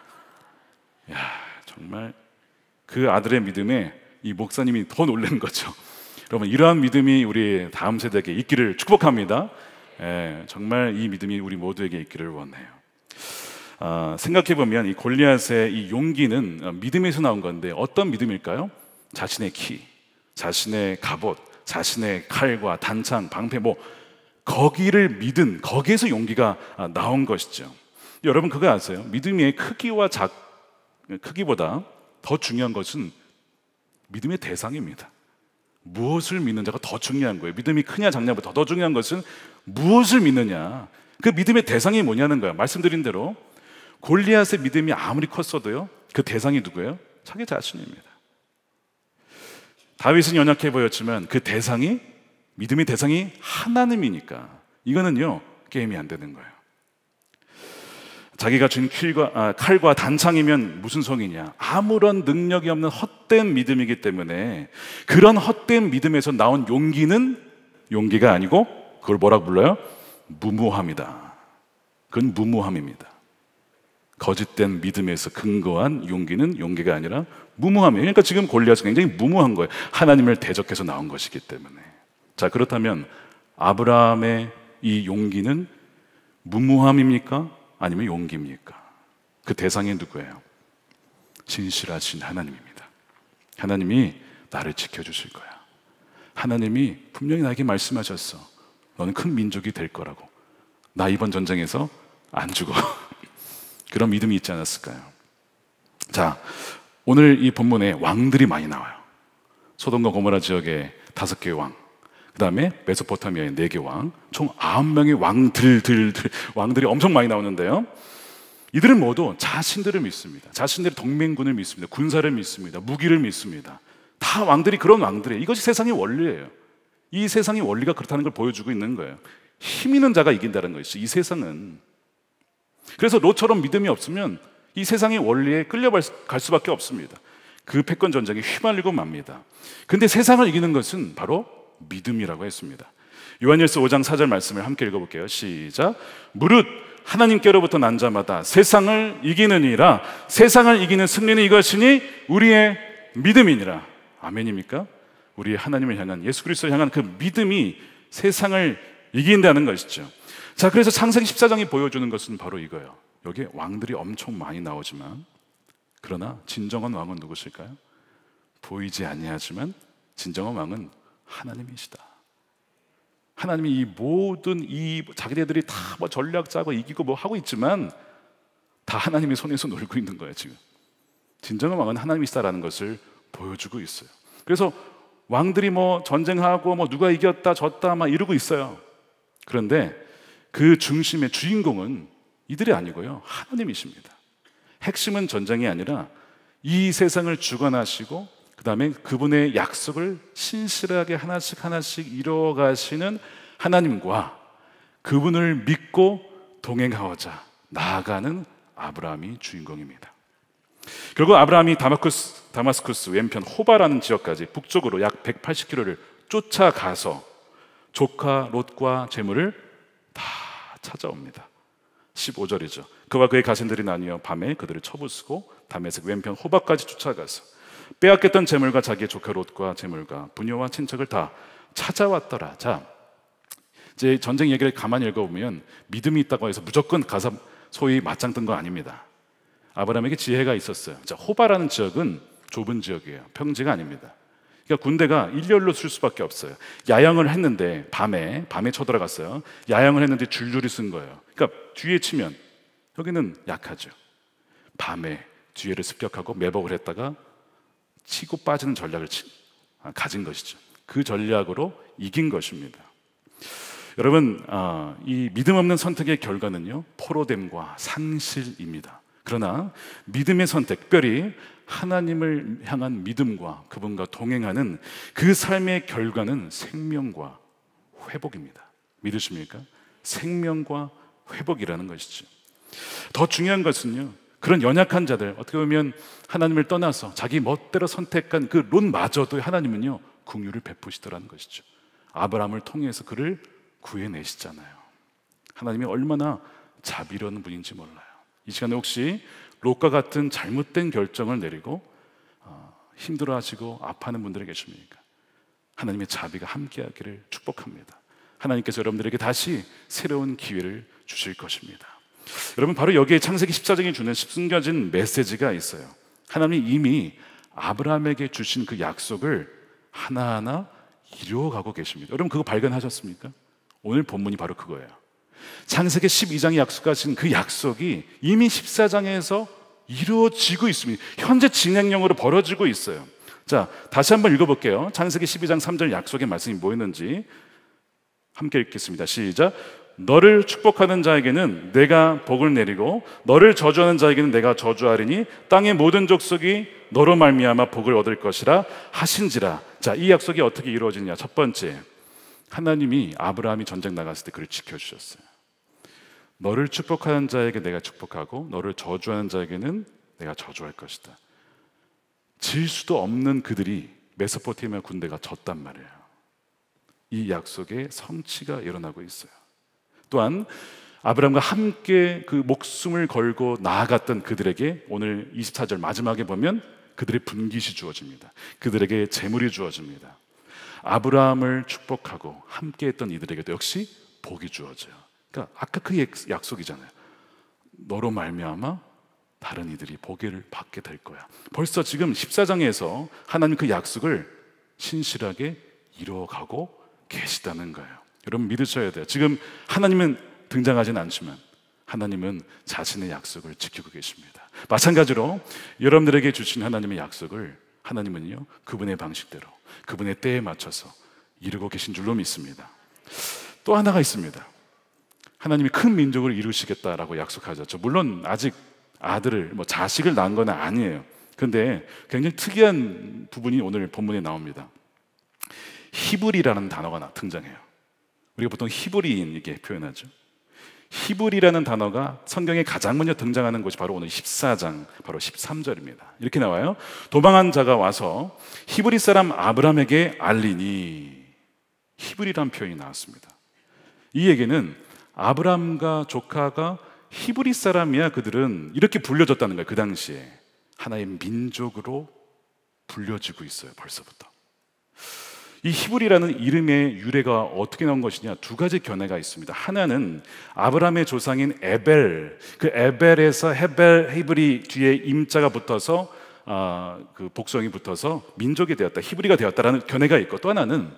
야, 정말 그 아들의 믿음에 이 목사님이 더 놀란 거죠. 여러분, 이러한 믿음이 우리 다음 세대에게 있기를 축복합니다. 예, 정말 이 믿음이 우리 모두에게 있기를 원해요. 아, 생각해보면 이 골리앗의 이 용기는 믿음에서 나온 건데 어떤 믿음일까요? 자신의 키, 자신의 갑옷, 자신의 칼과 단창, 방패 뭐 거기를 믿은, 거기에서 용기가 나온 것이죠. 여러분 그거 아세요? 믿음의 크기와 작, 크기보다 더 중요한 것은 믿음의 대상입니다. 무엇을 믿는자가 더 중요한 거예요. 믿음이 크냐 작냐보다 더 중요한 것은 무엇을 믿느냐, 그 믿음의 대상이 뭐냐는 거예요. 말씀드린 대로 골리앗의 믿음이 아무리 컸어도요, 그 대상이 누구예요? 자기 자신입니다. 다윗은 연약해 보였지만 그 대상이, 믿음의 대상이 하나님이니까 이거는요 게임이 안 되는 거예요. 자기가 준 칼과, 아, 칼과 단창이면 무슨 성이냐, 아무런 능력이 없는 헛된 믿음이기 때문에 그런 헛된 믿음에서 나온 용기는 용기가 아니고 그걸 뭐라고 불러요? 무모함이다. 그건 무모함입니다. 거짓된 믿음에서 근거한 용기는 용기가 아니라 무모함이에요. 그러니까 지금 골리앗은 굉장히 무모한 거예요. 하나님을 대적해서 나온 것이기 때문에. 자, 그렇다면 아브라함의 이 용기는 무모함입니까? 아니면 용기입니까? 그 대상이 누구예요? 진실하신 하나님입니다. 하나님이 나를 지켜주실 거야. 하나님이 분명히 나에게 말씀하셨어. 너는 큰 민족이 될 거라고. 나 이번 전쟁에서 안 죽어. 그런 믿음이 있지 않았을까요? 자, 오늘 이 본문에 왕들이 많이 나와요. 소돔과 고모라 지역의 다섯 개의 왕, 그 다음에 메소포타미아의 네 개 왕, 총 아홉 명의 왕들들, 왕들이 엄청 많이 나오는데요. 이들은 모두 자신들을 믿습니다. 자신들의 동맹군을 믿습니다. 군사를 믿습니다. 무기를 믿습니다. 다 왕들이 그런 왕들이에요. 이것이 세상의 원리예요. 이 세상의 원리가 그렇다는 걸 보여주고 있는 거예요. 힘 있는 자가 이긴다는 것이죠, 이 세상은. 그래서 롯처럼 믿음이 없으면 이 세상의 원리에 끌려갈 수밖에 없습니다. 그 패권 전쟁에 휘말리고 맙니다. 근데 세상을 이기는 것은 바로 믿음이라고 했습니다. 요한일서 오 장 사 절 말씀을 함께 읽어볼게요. 시작. 무릇 하나님께로부터 난 자마다 세상을 이기느니라. 세상을 이기는 승리는 이것이니 우리의 믿음이니라. 아멘입니까? 우리 하나님을 향한, 예수 그리스도를 향한 그 믿음이 세상을 이긴다는 것이죠. 자, 그래서 창세기 십사 장이 보여주는 것은 바로 이거예요. 여기에 왕들이 엄청 많이 나오지만, 그러나 진정한 왕은 누구실까요? 보이지 아니하지만 진정한 왕은 하나님이시다. 하나님이 이 모든 이 자기네들이 다 뭐 전략 짜고 이기고 뭐 하고 있지만 다 하나님의 손에서 놀고 있는 거예요. 지금 진정한 왕은 하나님이시다라는 것을 보여주고 있어요. 그래서 왕들이 뭐 전쟁하고 뭐 누가 이겼다 졌다 막 이러고 있어요. 그런데 그 중심의 주인공은 이들이 아니고요, 하나님이십니다. 핵심은 전쟁이 아니라 이 세상을 주관하시고 그 다음에 그분의 약속을 신실하게 하나씩 하나씩 이뤄가시는 하나님과 그분을 믿고 동행하고자 나아가는 아브라함이 주인공입니다. 결국 아브라함이 다마스쿠스, 다마스쿠스 왼편 호바라는 지역까지 북쪽으로 약 백팔십 킬로미터를 쫓아가서 조카 롯과 재물을 다 찾아옵니다. 십오 절이죠. 그와 그의 가신들이 나뉘어 밤에 그들을 쳐부수고 다메섹 왼편 호박까지 쫓아가서 빼앗겼던 재물과 자기의 조카 롯과 재물과 부녀와 친척을 다 찾아왔더라. 자, 이제 전쟁 얘기를 가만히 읽어보면 믿음이 있다고 해서 무조건 가서 소위 맞짱 뜬 거 아닙니다. 아브라함에게 지혜가 있었어요. 자, 호바라는 지역은 좁은 지역이에요. 평지가 아닙니다. 그러니까 군대가 일렬로 쓸 수밖에 없어요. 야영을 했는데 밤에 밤에 쳐들어갔어요. 야영을 했는데 줄줄이 쓴 거예요. 그러니까 뒤에 치면 여기는 약하죠. 밤에 뒤에를 습격하고 매복을 했다가 치고 빠지는 전략을 치, 아, 가진 것이죠. 그 전략으로 이긴 것입니다. 여러분, 아, 이 믿음 없는 선택의 결과는요, 포로됨과 상실입니다. 그러나 믿음의 선택, 특별히 하나님을 향한 믿음과 그분과 동행하는 그 삶의 결과는 생명과 회복입니다. 믿으십니까? 생명과 회복이라는 것이죠. 더 중요한 것은요, 그런 연약한 자들, 어떻게 보면 하나님을 떠나서 자기 멋대로 선택한 그 롯마저도 하나님은요 긍휼을 베푸시더라는 것이죠. 아브라함을 통해서 그를 구해내시잖아요. 하나님이 얼마나 자비로운 분인지 몰라요. 이 시간에 혹시 롯과 같은 잘못된 결정을 내리고 어, 힘들어하시고 아파하는 분들이 계십니까? 하나님의 자비가 함께하기를 축복합니다. 하나님께서 여러분들에게 다시 새로운 기회를 주실 것입니다. 여러분, 바로 여기에 창세기 십사 장이 주는 숨겨진 메시지가 있어요. 하나님이 이미 아브라함에게 주신 그 약속을 하나하나 이루어가고 계십니다. 여러분, 그거 발견하셨습니까? 오늘 본문이 바로 그거예요. 창세기 십이 장에 약속하신 그 약속이 이미 십사 장에서 이루어지고 있습니다. 현재 진행형으로 벌어지고 있어요. 자, 다시 한번 읽어볼게요. 창세기 십이 장 삼 절 약속의 말씀이 뭐였는지 함께 읽겠습니다. 시작. 너를 축복하는 자에게는 내가 복을 내리고 너를 저주하는 자에게는 내가 저주하리니 땅의 모든 족속이 너로 말미암아 복을 얻을 것이라 하신지라. 자, 이 약속이 어떻게 이루어지냐? 첫 번째, 하나님이 아브라함이 전쟁 나갔을 때 그를 지켜주셨어요. 너를 축복하는 자에게 내가 축복하고 너를 저주하는 자에게는 내가 저주할 것이다. 질 수도 없는 그들이 메소포타미아 군대가 졌단 말이에요. 이 약속의 성취가 일어나고 있어요. 또한 아브라함과 함께 그 목숨을 걸고 나아갔던 그들에게 오늘 이십사 절 마지막에 보면 그들의 분깃이 주어집니다. 그들에게 재물이 주어집니다. 아브라함을 축복하고 함께했던 이들에게도 역시 복이 주어져요. 그러니까 아까 그 약속이잖아요. 너로 말미암아 다른 이들이 복을 받게 될 거야. 벌써 지금 십사 장에서 하나님 그 약속을 신실하게 이루어가고 계시다는 거예요. 여러분, 믿으셔야 돼요. 지금 하나님은 등장하진 않지만 하나님은 자신의 약속을 지키고 계십니다. 마찬가지로 여러분들에게 주신 하나님의 약속을 하나님은요 그분의 방식대로 그분의 때에 맞춰서 이루고 계신 줄로 믿습니다. 또 하나가 있습니다. 하나님이 큰 민족을 이루시겠다라고 약속하셨죠. 물론 아직 아들을 뭐 자식을 낳은 건 아니에요. 그런데 굉장히 특이한 부분이 오늘 본문에 나옵니다. 히브리라는 단어가 등장해요. 우리가 보통 히브리인 이렇게 표현하죠. 히브리라는 단어가 성경에 가장 먼저 등장하는 곳이 바로 오늘 십사 장 바로 십삼 절입니다. 이렇게 나와요. 도망한 자가 와서 히브리 사람 아브라함에게 알리니. 히브리라는 표현이 나왔습니다. 이 얘기는 아브라함과 조카가 히브리 사람이야. 그들은 이렇게 불려졌다는 거예요. 그 당시에 하나의 민족으로 불려지고 있어요. 벌써부터. 이 히브리라는 이름의 유래가 어떻게 나온 것이냐, 두 가지 견해가 있습니다. 하나는 아브라함의 조상인 에벨, 그 에벨에서 헤벨, 히브리 뒤에 임자가 붙어서 아, 그 복성이 붙어서 민족이 되었다, 히브리가 되었다라는 견해가 있고, 또 하나는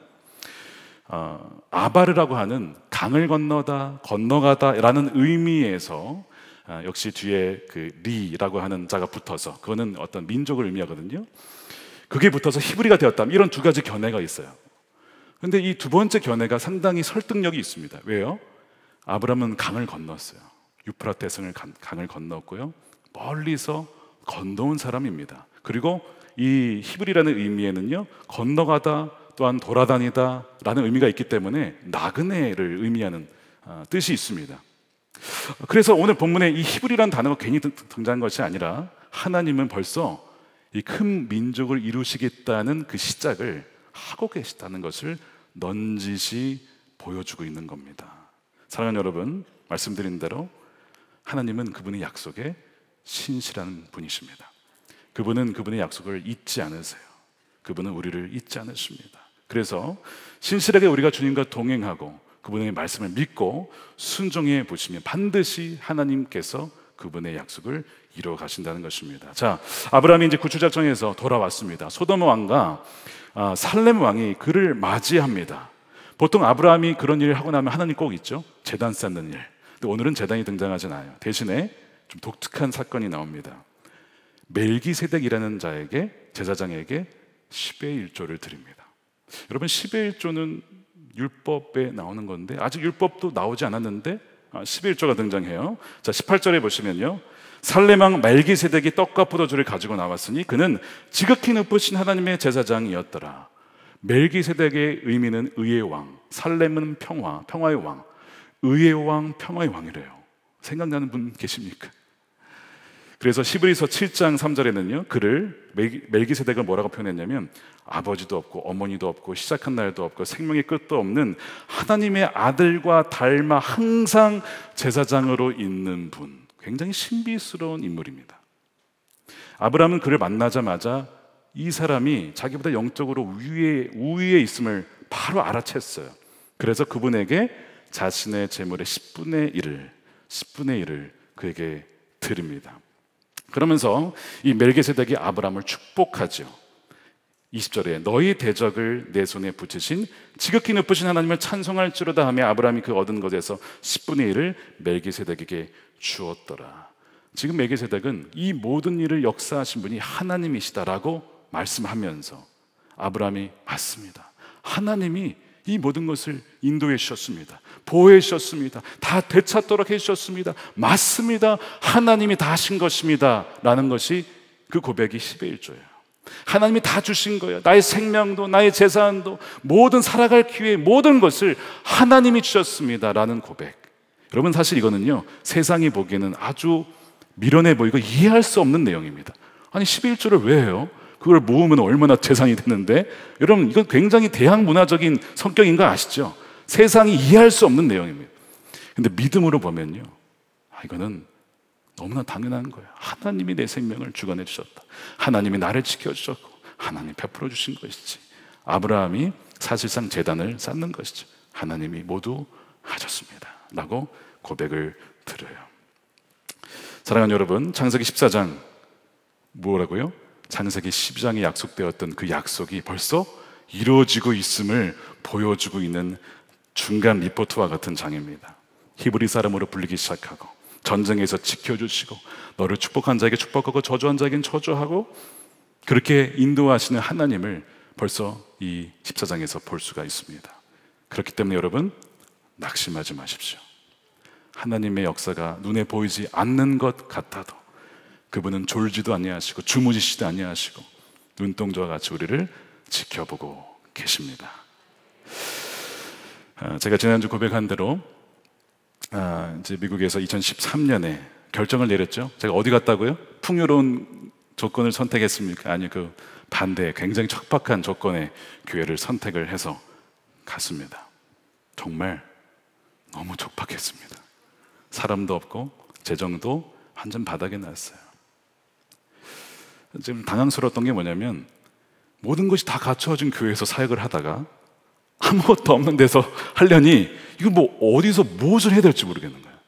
아, 아바르라고 하는 강을 건너다, 건너가다라는 의미에서 아, 역시 뒤에 그 리라고 하는 자가 붙어서 그거는 어떤 민족을 의미하거든요. 그게 붙어서 히브리가 되었다. 이런 두 가지 견해가 있어요. 그런데 이 두 번째 견해가 상당히 설득력이 있습니다. 왜요? 아브라함은 강을 건넜어요. 유프라테스를 강을 건넜고요. 멀리서 건너온 사람입니다. 그리고 이 히브리라는 의미에는요, 건너가다 또한 돌아다니다 라는 의미가 있기 때문에 나그네를 의미하는 뜻이 있습니다. 그래서 오늘 본문에 이 히브리라는 단어가 괜히 등장한 것이 아니라 하나님은 벌써 이 큰 민족을 이루시겠다는 그 시작을 하고 계시다는 것을 넌지시 보여주고 있는 겁니다. 사랑하는 여러분, 말씀드린 대로 하나님은 그분의 약속에 신실한 분이십니다. 그분은 그분의 약속을 잊지 않으세요. 그분은 우리를 잊지 않으십니다. 그래서 신실하게 우리가 주님과 동행하고 그분의 말씀을 믿고 순종해 보시면 반드시 하나님께서 그분의 약속을 이루어 가신다는 것입니다. 자, 아브라함이 이제 구출작전에서 돌아왔습니다. 소돔 왕과 아, 살렘 왕이 그를 맞이합니다. 보통 아브라함이 그런 일을 하고 나면 하나님 꼭 있죠. 제단 쌓는 일. 근데 오늘은 제단이 등장하지 않아요. 대신에 좀 독특한 사건이 나옵니다. 멜기세덱이라는 자에게, 제사장에게 십의 일조를 드립니다. 여러분, 십의 일조는 율법에 나오는 건데 아직 율법도 나오지 않았는데 십의 일조가 등장해요. 자, 십팔 절에 보시면요, 살렘왕 멜기세덱이 떡과 포도주를 가지고 나왔으니 그는 지극히 높으신 하나님의 제사장이었더라. 멜기세덱의 의미는 의의 왕, 살렘은 평화, 평화의 왕, 의의 왕, 평화의 왕이래요. 생각나는 분 계십니까? 그래서 히브리서 칠 장 삼 절에는요, 그를 멜기세덱을 뭐라고 표현했냐면 아버지도 없고 어머니도 없고 시작한 날도 없고 생명의 끝도 없는 하나님의 아들과 닮아 항상 제사장으로 있는 분. 굉장히 신비스러운 인물입니다. 아브라함은 그를 만나자마자 이 사람이 자기보다 영적으로 위에, 우위에 있음을 바로 알아챘어요. 그래서 그분에게 자신의 재물의 십분의 일을 십분의 일을 그에게 드립니다. 그러면서 이 멜기세덱이 아브라함을 축복하죠. 이십 절에 너희 대적을 내 손에 붙이신 지극히 높으신 하나님을 찬송할지로다 하며 아브라함이 그 얻은 것에서 십분의 일을 멜기세덱에게 주었더라. 지금 멜기세덱은 이 모든 일을 역사하신 분이 하나님이시다라고 말씀하면서 아브라함이 맞습니다. 하나님이 이 모든 것을 인도해 주셨습니다. 보호해 주셨습니다. 다 되찾도록 해 주셨습니다. 맞습니다. 하나님이 다 하신 것입니다. 라는 것이 그 고백이 십의 일조예요. 하나님이 다 주신 거예요. 나의 생명도 나의 재산도 모든 살아갈 기회 모든 것을 하나님이 주셨습니다. 라는 고백. 여러분, 사실 이거는요, 세상이 보기에는 아주 미련해 보이고 이해할 수 없는 내용입니다. 아니, 십의 일조를 왜 해요? 그걸 모으면 얼마나 재산이 되는데? 여러분, 이건 굉장히 대항문화적인 성격인 거 아시죠? 세상이 이해할 수 없는 내용입니다. 근데 믿음으로 보면요, 아, 이거는 너무나 당연한 거예요. 하나님이 내 생명을 주관해 주셨다. 하나님이 나를 지켜주셨고 하나님이 베풀어 주신 것이지. 아브라함이 사실상 제단을 쌓는 것이죠. 하나님이 모두 하셨습니다. 라고 고백을 드려요. 사랑하는 여러분, 창세기 십사 장 뭐라고요? 창세기 십이 장에 약속되었던 그 약속이 벌써 이루어지고 있음을 보여주고 있는 중간 리포트와 같은 장입니다. 히브리 사람으로 불리기 시작하고 전쟁에서 지켜주시고 너를 축복한 자에게 축복하고 저주한 자에게는 저주하고 그렇게 인도하시는 하나님을 벌써 이 십사 장에서 볼 수가 있습니다. 그렇기 때문에 여러분, 낙심하지 마십시오. 하나님의 역사가 눈에 보이지 않는 것 같아도 그분은 졸지도 아니하시고 주무시지도 아니하시고 눈동자와 같이 우리를 지켜보고 계십니다. 제가 지난주 고백한 대로 이제 미국에서 이천십삼 년에 결정을 내렸죠. 제가 어디 갔다고요? 풍요로운 조건을 선택했습니까? 아니, 그 반대, 굉장히 척박한 조건의 교회를 선택을 해서 갔습니다. 정말 너무 척박했습니다. 사람도 없고 재정도 완전 바닥에 났어요. 지금 당황스러웠던 게 뭐냐면 모든 것이 다 갖춰진 교회에서 사역을 하다가 아무것도 없는 데서 하려니 이거 뭐 어디서 무엇을 해야 될지 모르겠는 거예요.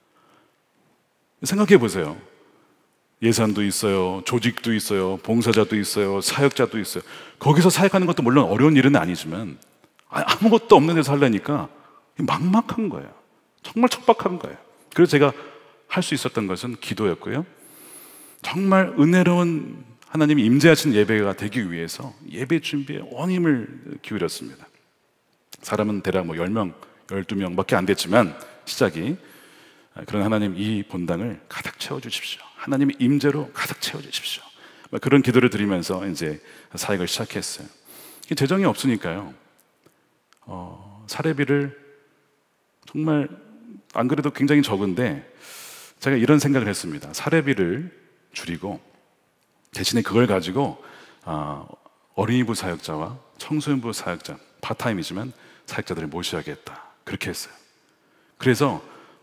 생각해 보세요. 예산도 있어요, 조직도 있어요, 봉사자도 있어요, 사역자도 있어요. 거기서 사역하는 것도 물론 어려운 일은 아니지만 아무것도 없는 데서 하려니까 막막한 거예요. 정말 척박한 거예요. 그래서 제가 할 수 있었던 것은 기도였고요, 정말 은혜로운 하나님이 임재하신 예배가 되기 위해서 예배 준비에 온 힘을 기울였습니다. 사람은 대략 뭐 열 명, 열두 명밖에 안 됐지만 시작이, 그런 하나님 이 본당을 가득 채워주십시오. 하나님의 임재로 가득 채워주십시오. 그런 기도를 드리면서 이제 사역을 시작했어요. 재정이 없으니까요, 어, 사례비를 정말 안 그래도 굉장히 적은데 제가 이런 생각을 했습니다. 사례비를 줄이고 대신에 그걸 가지고 어, 어린이부 사역자와 청소년부 사역자, 파타임이지만 사역자들을 모셔야겠다, 그렇게 했어요. 그래서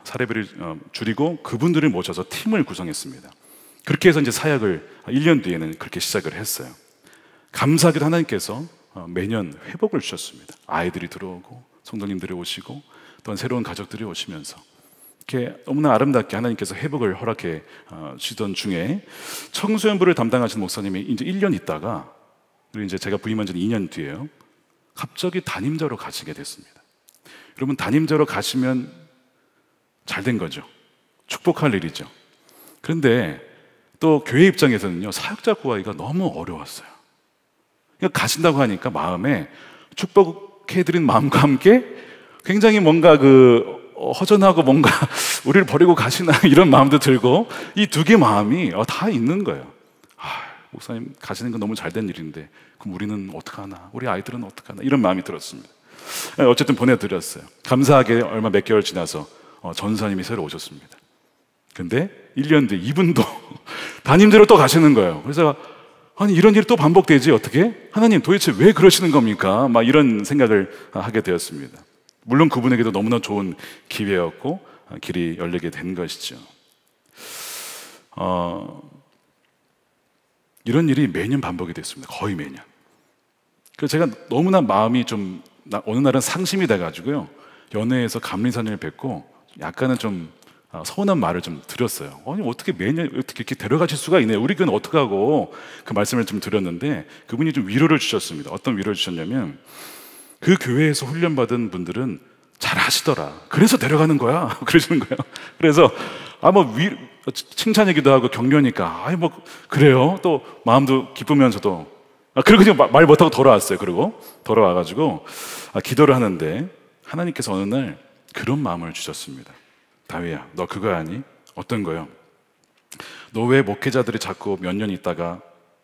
사례비를 어, 줄이고 그분들을 모셔서 팀을 구성했습니다. 그렇게 해서 이제 사역을 일 년 뒤에는 그렇게 시작을 했어요. 감사하게도 하나님께서 어, 매년 회복을 주셨습니다. 아이들이 들어오고 성도님들이 오시고 또한 새로운 가족들이 오시면서 이렇게 너무나 아름답게 하나님께서 회복을 허락해 어, 주던 중에 청소년부를 담당하신 목사님이 이제 일 년 있다가, 그리고 이제 제가 부임한 지는 이 년 뒤에요, 갑자기 담임자로 가시게 됐습니다. 여러분, 담임자로 가시면 잘 된 거죠. 축복할 일이죠. 그런데 또 교회 입장에서는요, 사역자 구하기가 너무 어려웠어요. 그러니까 가신다고 하니까 마음에 축복해드린 마음과 함께 굉장히 뭔가 그 허전하고 뭔가 우리를 버리고 가시나 이런 마음도 들고, 이 두 개 마음이 다 있는 거예요. 아, 목사님 가시는 건 너무 잘된 일인데 그럼 우리는 어떡하나, 우리 아이들은 어떡하나, 이런 마음이 들었습니다. 어쨌든 보내드렸어요. 감사하게 얼마 몇 개월 지나서 전사님이 새로 오셨습니다. 근데 일 년 뒤에 이분도 담임대로 또 가시는 거예요. 그래서 아니, 이런 일이 또 반복되지 어떻게? 하나님 도대체 왜 그러시는 겁니까? 막 이런 생각을 하게 되었습니다. 물론 그분에게도 너무나 좋은 기회였고 길이 열리게 된 것이죠. 어, 이런 일이 매년 반복이 됐습니다. 거의 매년. 그래서 제가 너무나 마음이 좀, 어느 날은 상심이 돼가지고요, 연회에서 감리사님을 뵙고 약간은 좀 서운한 말을 좀 드렸어요. 아니, 어떻게 매년 어떻게 이렇게 데려가실 수가 있네요. 우리 교회는 어떡하고, 그 말씀을 좀 드렸는데 그분이 좀 위로를 주셨습니다. 어떤 위로를 주셨냐면, 그 교회에서 훈련받은 분들은 잘 하시더라, 그래서 데려가는 거야 그러시는 거예요. 그래서 아뭐 칭찬이기도 하고 격려니까 아이 뭐 그래요, 또 마음도 기쁘면서도, 아, 그리고 그냥 말 못하고 돌아왔어요. 그리고 돌아와가지고 아, 기도를 하는데 하나님께서 어느 날 그런 마음을 주셨습니다. 다윗아, 너 그거 아니? 어떤 거요? 너 왜 목회자들이 자꾸 몇 년 있다가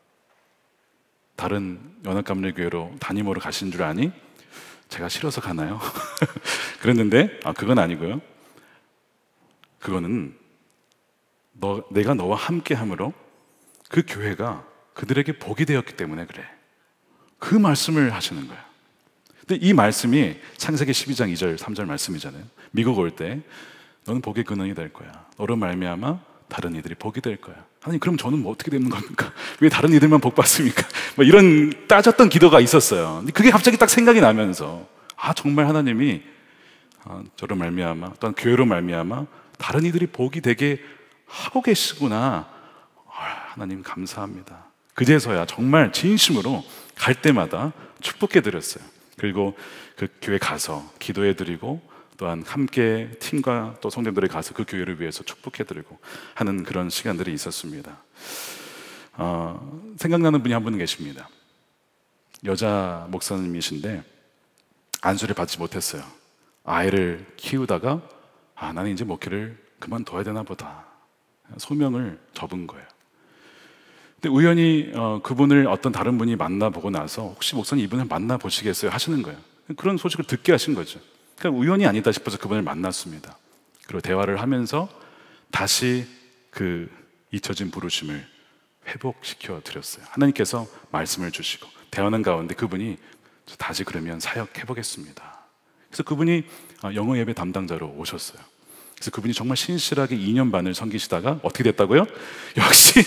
다른 연합감리교회로 담임으로 가신 줄 아니? 제가 싫어서 가나요? 그랬는데 아, 그건 아니고요, 그거는 너, 내가 너와 함께 함으로 그 교회가 그들에게 복이 되었기 때문에 그래. 그 말씀을 하시는 거예요. 근데 이 말씀이 창세기 십이 장 이 절 삼 절 말씀이잖아요. 미국 올 때 너는 복의 근원이 될 거야. 너로 말미암아 다른 이들이 복이 될 거야. 아니, 그럼 저는 뭐 어떻게 되는 겁니까? 왜 다른 이들만 복 받습니까? 뭐 이런 따졌던 기도가 있었어요. 근데 그게 갑자기 딱 생각이 나면서 아, 정말 하나님이 아, 저로 말미암아 또한 교회로 말미암아 다른 이들이 복이 되게 하고 계시구나. 아, 하나님 감사합니다. 그제서야 정말 진심으로 갈 때마다 축복해 드렸어요. 그리고 그 교회 가서 기도해 드리고 또한 함께 팀과 또 성도들이 가서 그 교회를 위해서 축복해 드리고 하는 그런 시간들이 있었습니다. 어, 생각나는 분이 한 분 계십니다. 여자 목사님이신데 안수를 받지 못했어요. 아이를 키우다가 아, 나는 이제 목회를 그만둬야 되나 보다, 소명을 접은 거예요. 근데 우연히 어, 그분을 어떤 다른 분이 만나보고 나서 혹시 목사님 이분을 만나보시겠어요? 하시는 거예요. 그런 소식을 듣게 하신 거죠. 그러니까 우연이 아니다 싶어서 그분을 만났습니다. 그리고 대화를 하면서 다시 그 잊혀진 부르심을 회복시켜 드렸어요. 하나님께서 말씀을 주시고 대화하는 가운데 그분이 다시 그러면 사역해 보겠습니다. 그래서 그분이 영어 예배 담당자로 오셨어요. 그래서 그분이 정말 신실하게 이 년 반을 섬기시다가 어떻게 됐다고요? 역시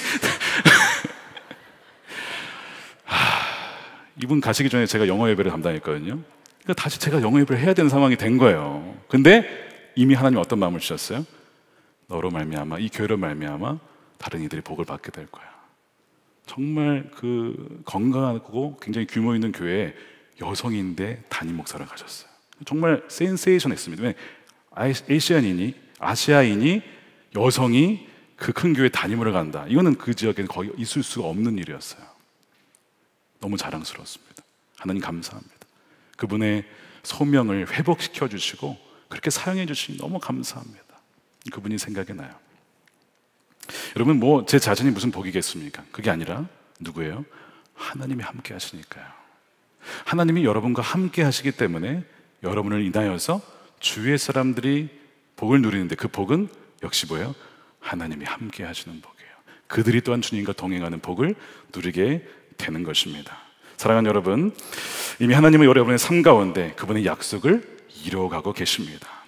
하, 이분 가시기 전에 제가 영어 예배를 담당했거든요. 그러니까 다시 제가 영어 예배를 해야 되는 상황이 된 거예요. 근데 이미 하나님 어떤 마음을 주셨어요? 너로 말미암아, 이 교회로 말미암아 다른 이들이 복을 받게 될 거야. 정말 그 건강하고 굉장히 규모 있는 교회에 여성인데 담임 목사를 가셨어요. 정말 센세이션했습니다. 왜? 아시아인이 아시아인이 여성이 그 큰 교회 담임을 간다. 이거는 그 지역에는 거의 있을 수가 없는 일이었어요. 너무 자랑스러웠습니다. 하나님 감사합니다. 그분의 소명을 회복시켜 주시고 그렇게 사용해 주시니 너무 감사합니다. 그분이 생각이 나요. 여러분, 뭐 제 자신이 무슨 복이겠습니까? 그게 아니라 누구예요? 하나님이 함께 하시니까요. 하나님이 여러분과 함께 하시기 때문에 여러분을 인하여서 주위의 사람들이 복을 누리는데 그 복은 역시 뭐예요? 하나님이 함께 하시는 복이에요. 그들이 또한 주님과 동행하는 복을 누리게 되는 것입니다. 사랑하는 여러분, 이미 하나님은 여러분의 삶 가운데 그분의 약속을 이루어가고 계십니다.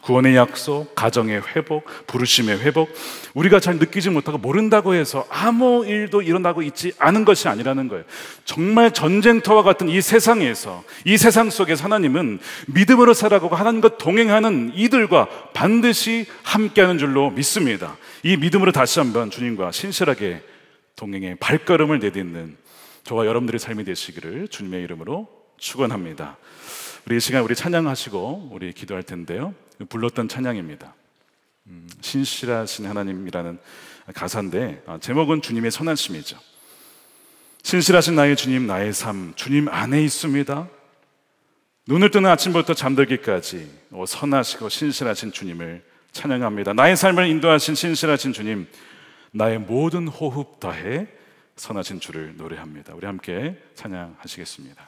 구원의 약속, 가정의 회복, 부르심의 회복, 우리가 잘 느끼지 못하고 모른다고 해서 아무 일도 일어나고 있지 않은 것이 아니라는 거예요. 정말 전쟁터와 같은 이 세상에서, 이 세상 속에서 하나님은 믿음으로 살아가고 하나님과 동행하는 이들과 반드시 함께하는 줄로 믿습니다. 이 믿음으로 다시 한번 주님과 신실하게 동행의 발걸음을 내딛는 저와 여러분들의 삶이 되시기를 주님의 이름으로 축원합니다. 우리 이 시간 우리 찬양하시고 우리 기도할 텐데요, 불렀던 찬양입니다. 음, 신실하신 하나님이라는 가사인데 제목은 주님의 선하심이죠. 신실하신 나의 주님, 나의 삶 주님 안에 있습니다. 눈을 뜨는 아침부터 잠들기까지 선하시고 신실하신 주님을 찬양합니다. 나의 삶을 인도하신 신실하신 주님, 나의 모든 호흡 다해 선하신 주를 노래합니다. 우리 함께 찬양하시겠습니다.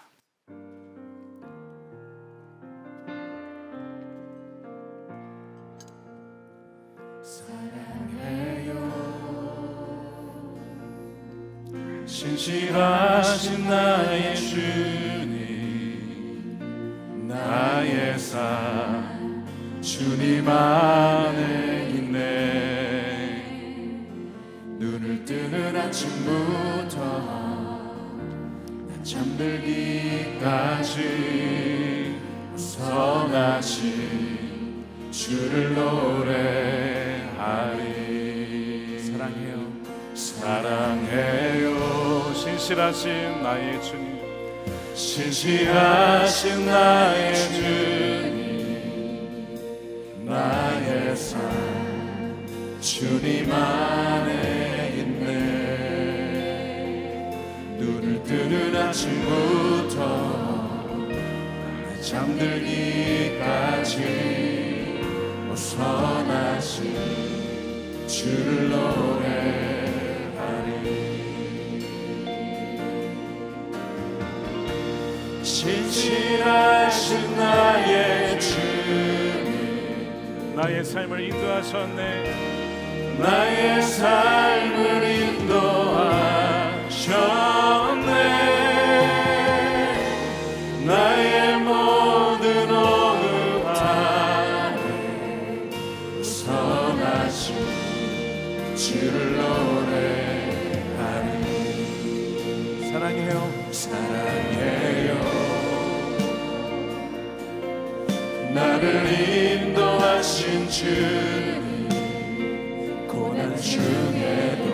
신실하신 나의 주님, 나의 삶 주님 안에 있네. 눈을 뜨는 아침부터 잠들기까지 선하신 주를 노래하리. 사랑해요, 사랑해요. 신실하신 나의 주님, 신실하신 나의 주님, 나의 삶 주님 안에 있네. 눈을 뜨는 아침부터 잠들기까지 선하신 주를 노래하리. 신실하신 나의 주님, 나의 삶을 인도하셨네. 나의 삶을 인도하셨네. 나의 모든 호흡 안에 선하신 주를 노래하리. 사랑해요, 사랑해요. 나를 인도하신 주님, 고난 중에도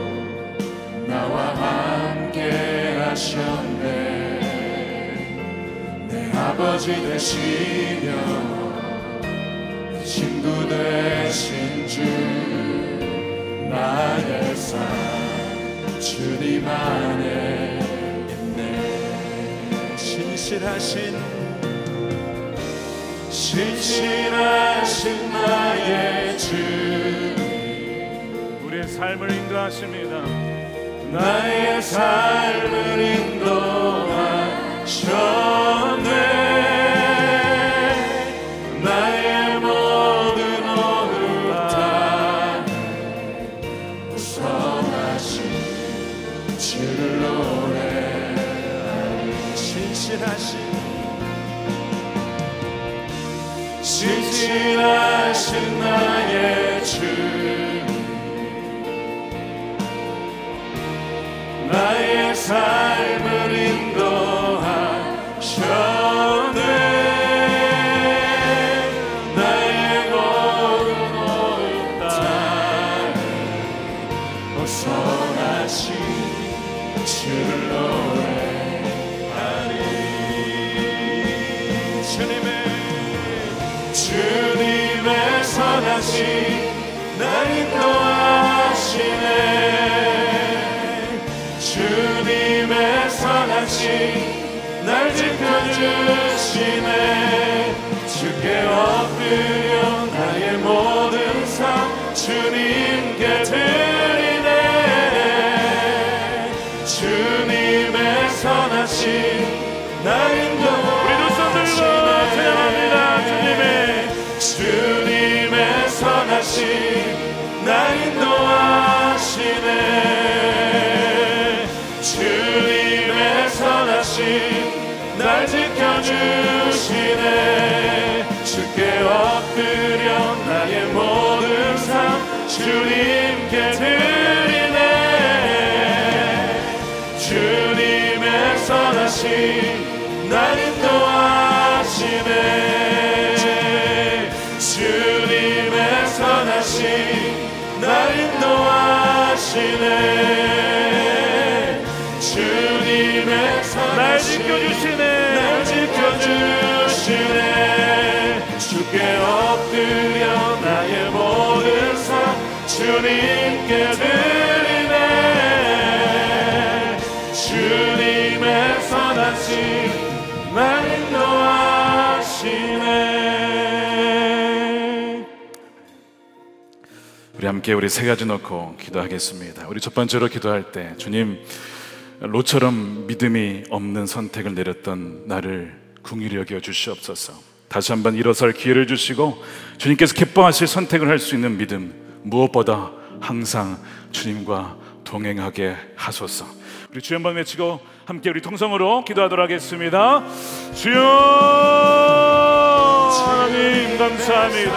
나와 함께 하셨네. 내 아버지 되시며 친구 되신 주, 나의 삶 주님 안에 있네. 신실하신 신실하신 나의 주님, 우리의 삶을 인도하십니다. 나의 삶을 인도하셨네. 나의 모든 호흡 다 선하신 주를 노래하리. 신실하신 신실하신 나의 주님, 나의 삶을 인도하셨네. 나의 모든 호흡 따라 선하신 주를 노래하리. 주님의 주님의 선하신 날 인도하시네. 주님의 선하신 날 지켜주시네. 주께 엎드려 나의 모든 삶 주님께 드리네. 주님의 선하신 날 인도하시네. 우리 두 손 들고 찬양합니다. 주님의 주님의 선하신 날 인도하시네. 주님의 선하신 날 지켜주시네. 주께 엎드려 주님의 선하심 날 인도하시네. 주님의 선하심 날 인도하시네. 주님의 선하심 날 지켜주시네. 날 지켜주시네. 주께 엎드려 나의 모든 삶 주님께 드리네. 주님의 선하심 날 인도하시네. 우리 함께 우리 세 가지 놓고 기도하겠습니다. 우리 첫 번째로 기도할 때, 주님, 롯처럼 믿음이 없는 선택을 내렸던 나를 긍휼히 여겨 주시옵소서. 다시 한번 일어설 기회를 주시고 주님께서 기뻐하실 선택을 할 수 있는 믿음, 무엇보다 항상 주님과 동행하게 하소서. 우리 주여 한번 외치고 함께 우리 통성으로 기도하도록 하겠습니다. 주여 하나님 감사합니다.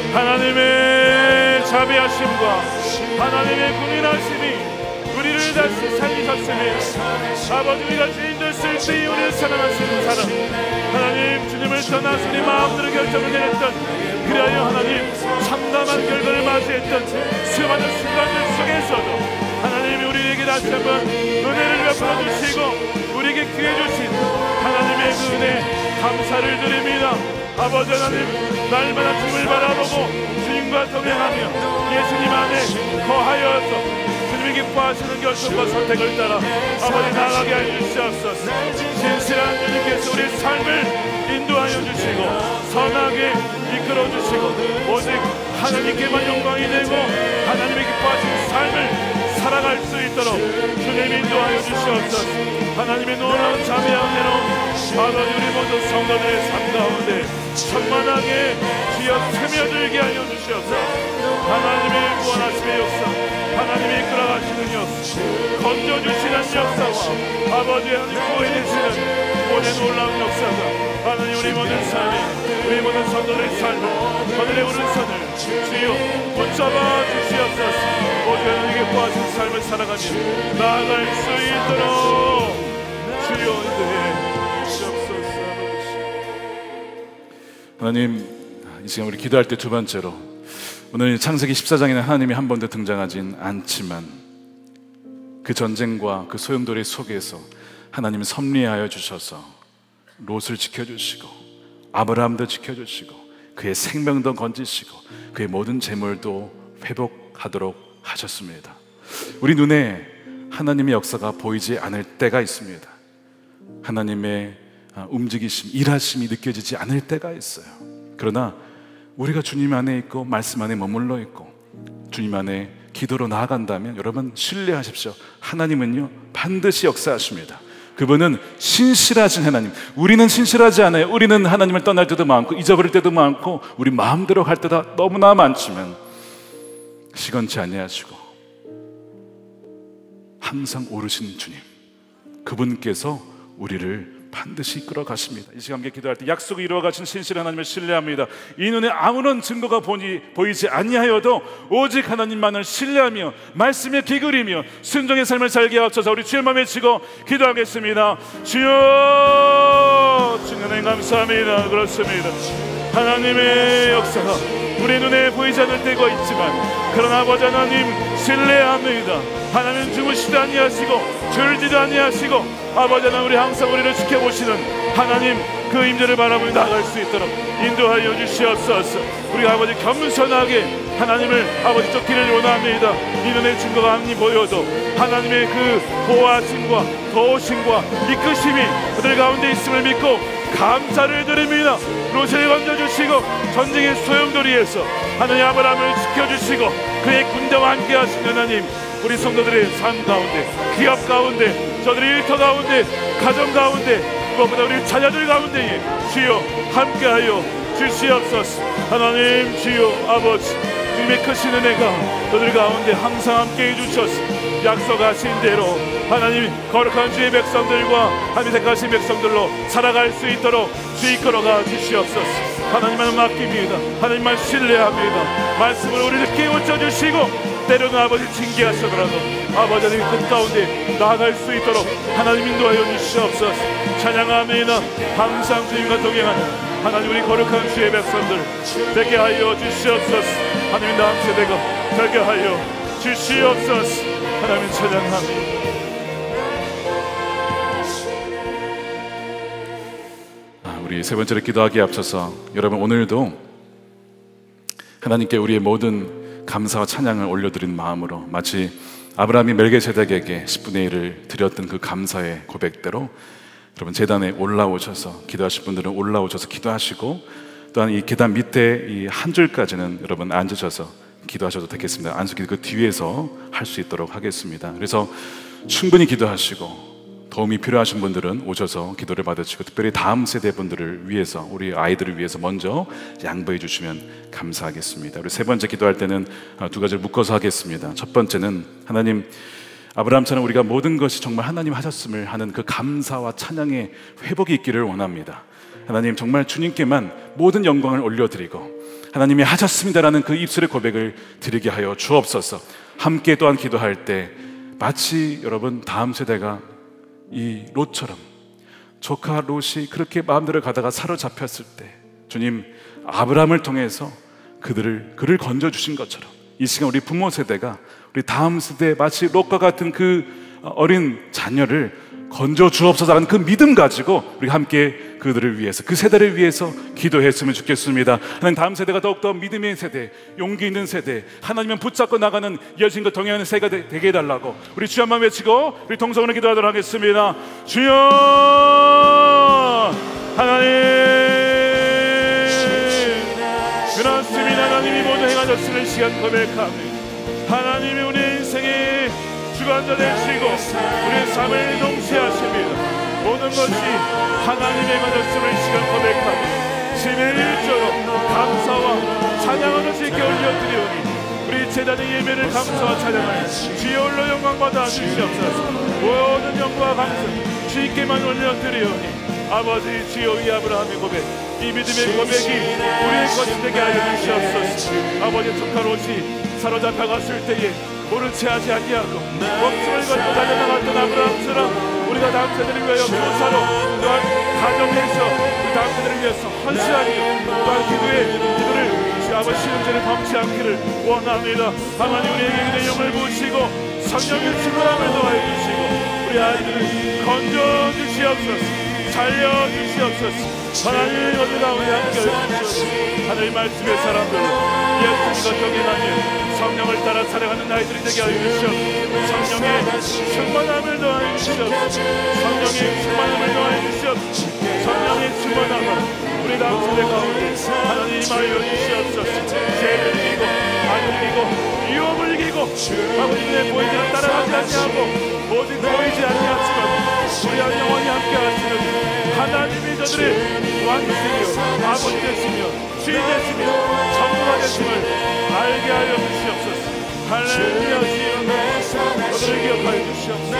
하나님의 자비하심과 하나님의 긍휼하심이 우리를 다시 살리셨으며 아버지, 우리가 죄인됐을 때 우리를 사랑하시는 사랑, 하나님 주님을 떠나서 우리 마음대로 결정을 내렸던, 그리하여 하나님 참담한 결과를 맞이했던 수많은 순간들 속에서도 하나님이 우리에게 다시 한번 은혜를 베풀어 주시고 우리에게 기회 주신 하나님의 그 은혜 감사를 드립니다. 아버지 하나님, 날마다 주님을 바라보고 주님과 동행하며 예수님 안에 거하여서 주님이 기뻐하시는 결정과 선택을 따라 아버지 나아가게 하여 주시옵소서. 신실한 주님께서 우리의 삶을 인도하여 주시고 선하게 이끌어 주시고 오직 하나님께만 영광이 되고 하나님의 기뻐하시는 삶을 살아갈 수 있도록 주님 인도하여 주시옵소서. 하나님의 놀라운 자비와 은혜로 아버지 우리 모든 성도들의 삶 가운데 충만하게 지어 스며들게 하여 주시옵소서. 하나님의 구원하심의 역사, 하나님이 이끌어가시는 역사, 건져주시는 역사와 아버지 하나님 구해내시는 오늘 놀라운 역사가 하나님 우리 모든 삶에, 우리 모든 성도들의 삶을, 하늘의 오른손을 주여 붙잡아 주시옵소서. 오직 하나님께 구하신 삶을 살아가며 나아갈 수 있도록 주여 인도해 주옵소서. 하나님, 이 시간 우리 기도할 때 두 번째로, 오늘 창세기 십사 장에는 하나님이 한 번도 등장하진 않지만 그 전쟁과 그 소용돌이 속에서 하나님이 섭리하여 주셔서 롯을 지켜주시고 아브라함도 지켜주시고 그의 생명도 건지시고 그의 모든 재물도 회복하도록 하셨습니다. 우리 눈에 하나님의 역사가 보이지 않을 때가 있습니다. 하나님의 움직이심, 일하심이 느껴지지 않을 때가 있어요. 그러나 우리가 주님 안에 있고 말씀 안에 머물러 있고 주님 안에 기도로 나아간다면 여러분 신뢰하십시오. 하나님은요 반드시 역사하십니다. 그분은 신실하신 하나님. 우리는 신실하지 않아요. 우리는 하나님을 떠날 때도 많고 잊어버릴 때도 많고 우리 마음대로 갈 때도 너무나 많지만 시건치 아니하시고 항상 오르신 주님, 그분께서 우리를 반드시 이끌어 가십니다. 이 시간 함께 기도할 때 약속을 이루어 가신 신실한 하나님을 신뢰합니다. 이 눈에 아무런 증거가 보니, 보이지 아니하여도 오직 하나님만을 신뢰하며 말씀에 기울이며 순종의 삶을 살게 하옵소서. 우리 주의 마음에 치고 기도하겠습니다. 주여, 주님 감사합니다. 그렇습니다. 하나님의 역사가 우리 눈에 보이지 않을 때가 있지만 그러나 아버지 하나님 신뢰합니다. 하나님 주무시도 아니하시고 졸지도 아니하시고 아버지 하나님 우리 항상 우리를 지켜보시는 하나님 그 임재를 바라보며 나아갈 수 있도록 인도하여 주시옵소서. 우리가 아버지 겸손하게 하나님을 아버지 쫓기를 원합니다. 이 눈에 증거가 아무리 보여도 하나님의 그 보호하심과 도우심과 이끄심이 그들 가운데 있음을 믿고 감사를 드립니다. 롯을 건져주시고 전쟁의 소용돌이에서 하나님 아브라함을 지켜주시고 그의 군대와 함께 하신 하나님, 우리 성도들의 삶 가운데, 기업 가운데, 저들의 일터 가운데, 가정 가운데, 무엇보다 우리 자녀들 가운데에 주여 함께하여 주시옵소서. 하나님 주여 아버지, 주님의 크신 은혜가 저들 가운데 항상 함께해 주셔서 약속하신 대로 하나님 거룩한 주의 백성들과 하나님 택하신 백성들로 살아갈 수 있도록 주 이끌어가 주시옵소서. 하나님만 맡깁니다. 하나님만 신뢰합니다. 말씀을 우리를 깨우쳐 주시고 때로는 아버지 징계하시더라도 아버지 하나님 끝 가운데 나아갈 수 있도록 하나님 인도하여 주시옵소서. 찬양합니다. 항상 주님과 동행하는 하나님 우리 거룩한 주의 백성들 되게 하여 주시옵소서. 하나님 다음 세대가 되게 하여 주시옵소서. 하나님 찬양합니다. 우리 세 번째로 기도하기에 앞서서 여러분 오늘도 하나님께 우리의 모든 감사와 찬양을 올려드린 마음으로 마치 아브라함이 멜기세덱에게 십분의 일을 드렸던 그 감사의 고백대로 여러분 제단에 올라오셔서 기도하실 분들은 올라오셔서 기도하시고 또한 이 계단 밑에 이 한 줄까지는 여러분 앉으셔서 기도하셔도 되겠습니다. 안수기 그 뒤에서 할 수 있도록 하겠습니다. 그래서 충분히 기도하시고 도움이 필요하신 분들은 오셔서 기도를 받으시고 특별히 다음 세대 분들을 위해서 우리 아이들을 위해서 먼저 양보해 주시면 감사하겠습니다. 우리 세 번째 기도할 때는 두 가지를 묶어서 하겠습니다. 첫 번째는 하나님 아브라함처럼 우리가 모든 것이 정말 하나님 하셨음을 하는 그 감사와 찬양의 회복이 있기를 원합니다. 하나님 정말 주님께만 모든 영광을 올려드리고 하나님이 하셨습니다라는 그 입술의 고백을 드리게 하여 주옵소서. 함께 또한 기도할 때 마치 여러분 다음 세대가 이 롯처럼 조카 롯이 그렇게 마음대로 가다가 사로잡혔을 때 주님 아브라함을 통해서 그들을 그를 건져주신 것처럼 이 시간 우리 부모 세대가 우리 다음 세대 마치 롯과 같은 그 어린 자녀를 건져 주옵소서라는 그 믿음 가지고 우리 함께 그들을 위해서 그 세대를 위해서 기도했으면 좋겠습니다. 하나님 다음 세대가 더욱더 믿음의 세대, 용기 있는 세대, 하나님은 붙잡고 나가는 여신과 동행하는 세대가 되, 되게 해달라고 우리 주여 한번 외치고 우리 동성으로 기도하도록 하겠습니다. 주여 하나님 그렇습니다. 하나님이 모두 행하셨으는 시간 고백합니다. 하나님이 우리 인생의 주관자 되시고 우리의 삶을 동시하십니다. 모든 것이 하나님의 행하셨음을 시간 고백합니다. 십일조로 감사와 찬양하는 주께 올려드리오니 우리 제단의 예배를 감사와 찬양하여 주여 홀로 영광 받아 주시옵소서. 모든 영광과 감사 주께만 올려드리오니 아버지 주여 이 아브라함의 고백 이 믿음의 고백이 우리의 것이 되게 하여 주시옵소서. 아버지 조카 롯이 사로잡혀 갔을 때에 모른 채 하지 아니하고 목숨을 걸고 달려나갔던 아브라함처럼 우리가 다음 세대를 위하여 교사로 또한 가정에서 우리 다음 세대를 위해서 헌신하며 또한 기도에 기도를 아버지 시름죄를 범치 않기를 원합니다. 하나님 우리에게 그의 영을 부으시고 성령의 충만함을 더하여 주시고 우리 아이들을 건져 주시옵소서. 살려 주시옵소서. 하나님 어디 가운데 함께 해주시옵소서. 하나님 말씀의 사람들은 예수님과 동행하며 성령을 따라 살아가는 아이들이 되게 하여 주시옵소서. 성령의 충만함을 더하여 주시옵소서. 성령의 충만함을 더하여 주시옵소서. 성령의 충만함을 우리 다음 세대 가운데 하나님 하여 주시옵소서. 죄를 이기고 악을 이기고 유혹을 이기고 아버지의 보이지는 따라가지 아니하고 오직 보이지 아니하지만 우리와 영원히 함께 하시는 하나님이 저들의 왕이 되시며 아버지 되시며 주인 되시며 전부가 되심을 알게 하여 주시옵소서. 할렐루야 주여 저들을 기억하여 주시옵소서.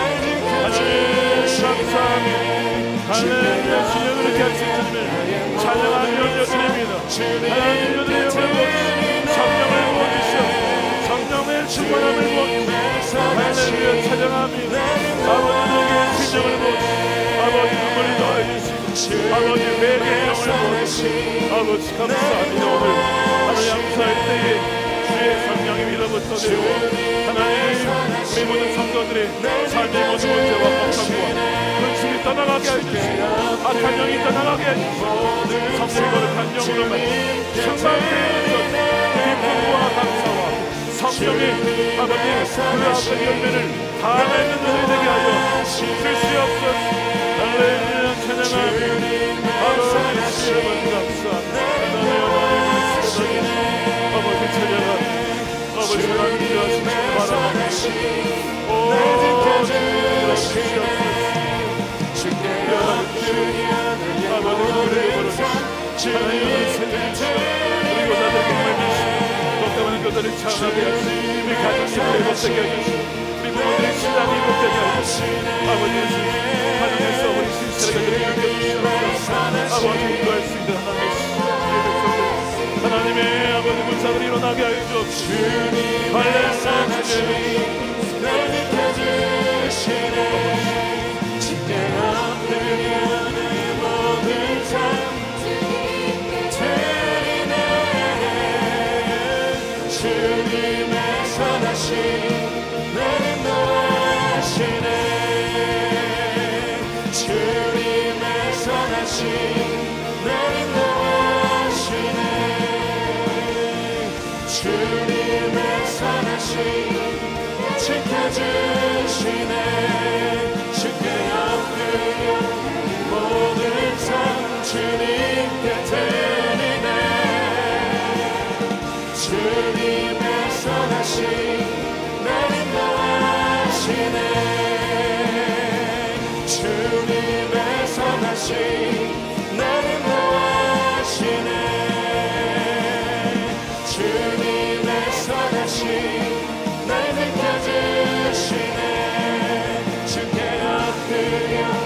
하나님 감사합니다. 할렐루야 주여 그렇게 하신 주님을 찬양하며 올려드립니다. 하나님 저들의 영을 부어주시고 성령을 부어주시옵소서. 성령의 충만함을 부어주시옵소서. 할렐루야 찬양합니다. 아버지에게 진정을 부어주시옵소서. 아버지 눈물이 더해주시고 아버지 회개의 영을 부어주시고 아버지 감사합니다. 오늘 하나님 감사할 때에 주의 성령이 위로부터 내리고 하나님 우리 모든 성도들의 삶의 모든 문제와 걱정과 근심이 떠나가게 해주시고 악한 영이 떠나가게 해주시고 성령의 거룩한 영으로만 충만케 해주셔서 기쁨과 감사와 성령의 아버지 그 앞에 열매를 다 맺는 자들이 되게 하여 주시옵소서. 할렐루야 찬양합니다. 아버지 여러분 감사합니다. 아버지 찬양합니다. 아버지 하나님 기도하신 주님 바라봅니다. 오 주님 주시옵소서. 아버지 우리를 부르시고 하나님의 생명이시여 우리 교사들에게 힘을 주시고 걱정하는 교사를 차원하게 하시고 우리 가정이 회복되게 해주시고 우리 부모들의 신앙이 회복되게 해주시고 아버지 예수님 하나님께서 우리 신실하게 느껴주시옵소서. 아버지 인도할 수 있는 하나님의 신실의 백성들 하나님의 아버지 문사들이 일어나게 하여 주옵시고 할렐루야 날 느껴주시네. 주께 엎드려 내 모든 삶 드리네. 주님의 선하심 나를 인도하시네. 주님의 선하심 나를 인도하시네. 주님의 선하심 지켜주시네. 주께 엎드려 모든 삶 주님께 드리네. 주님의 선하심 날 인도하시네. 주님의 선하심 날 인도하시네. 주님의 선하심 날 느껴주시네. 주께 엎드려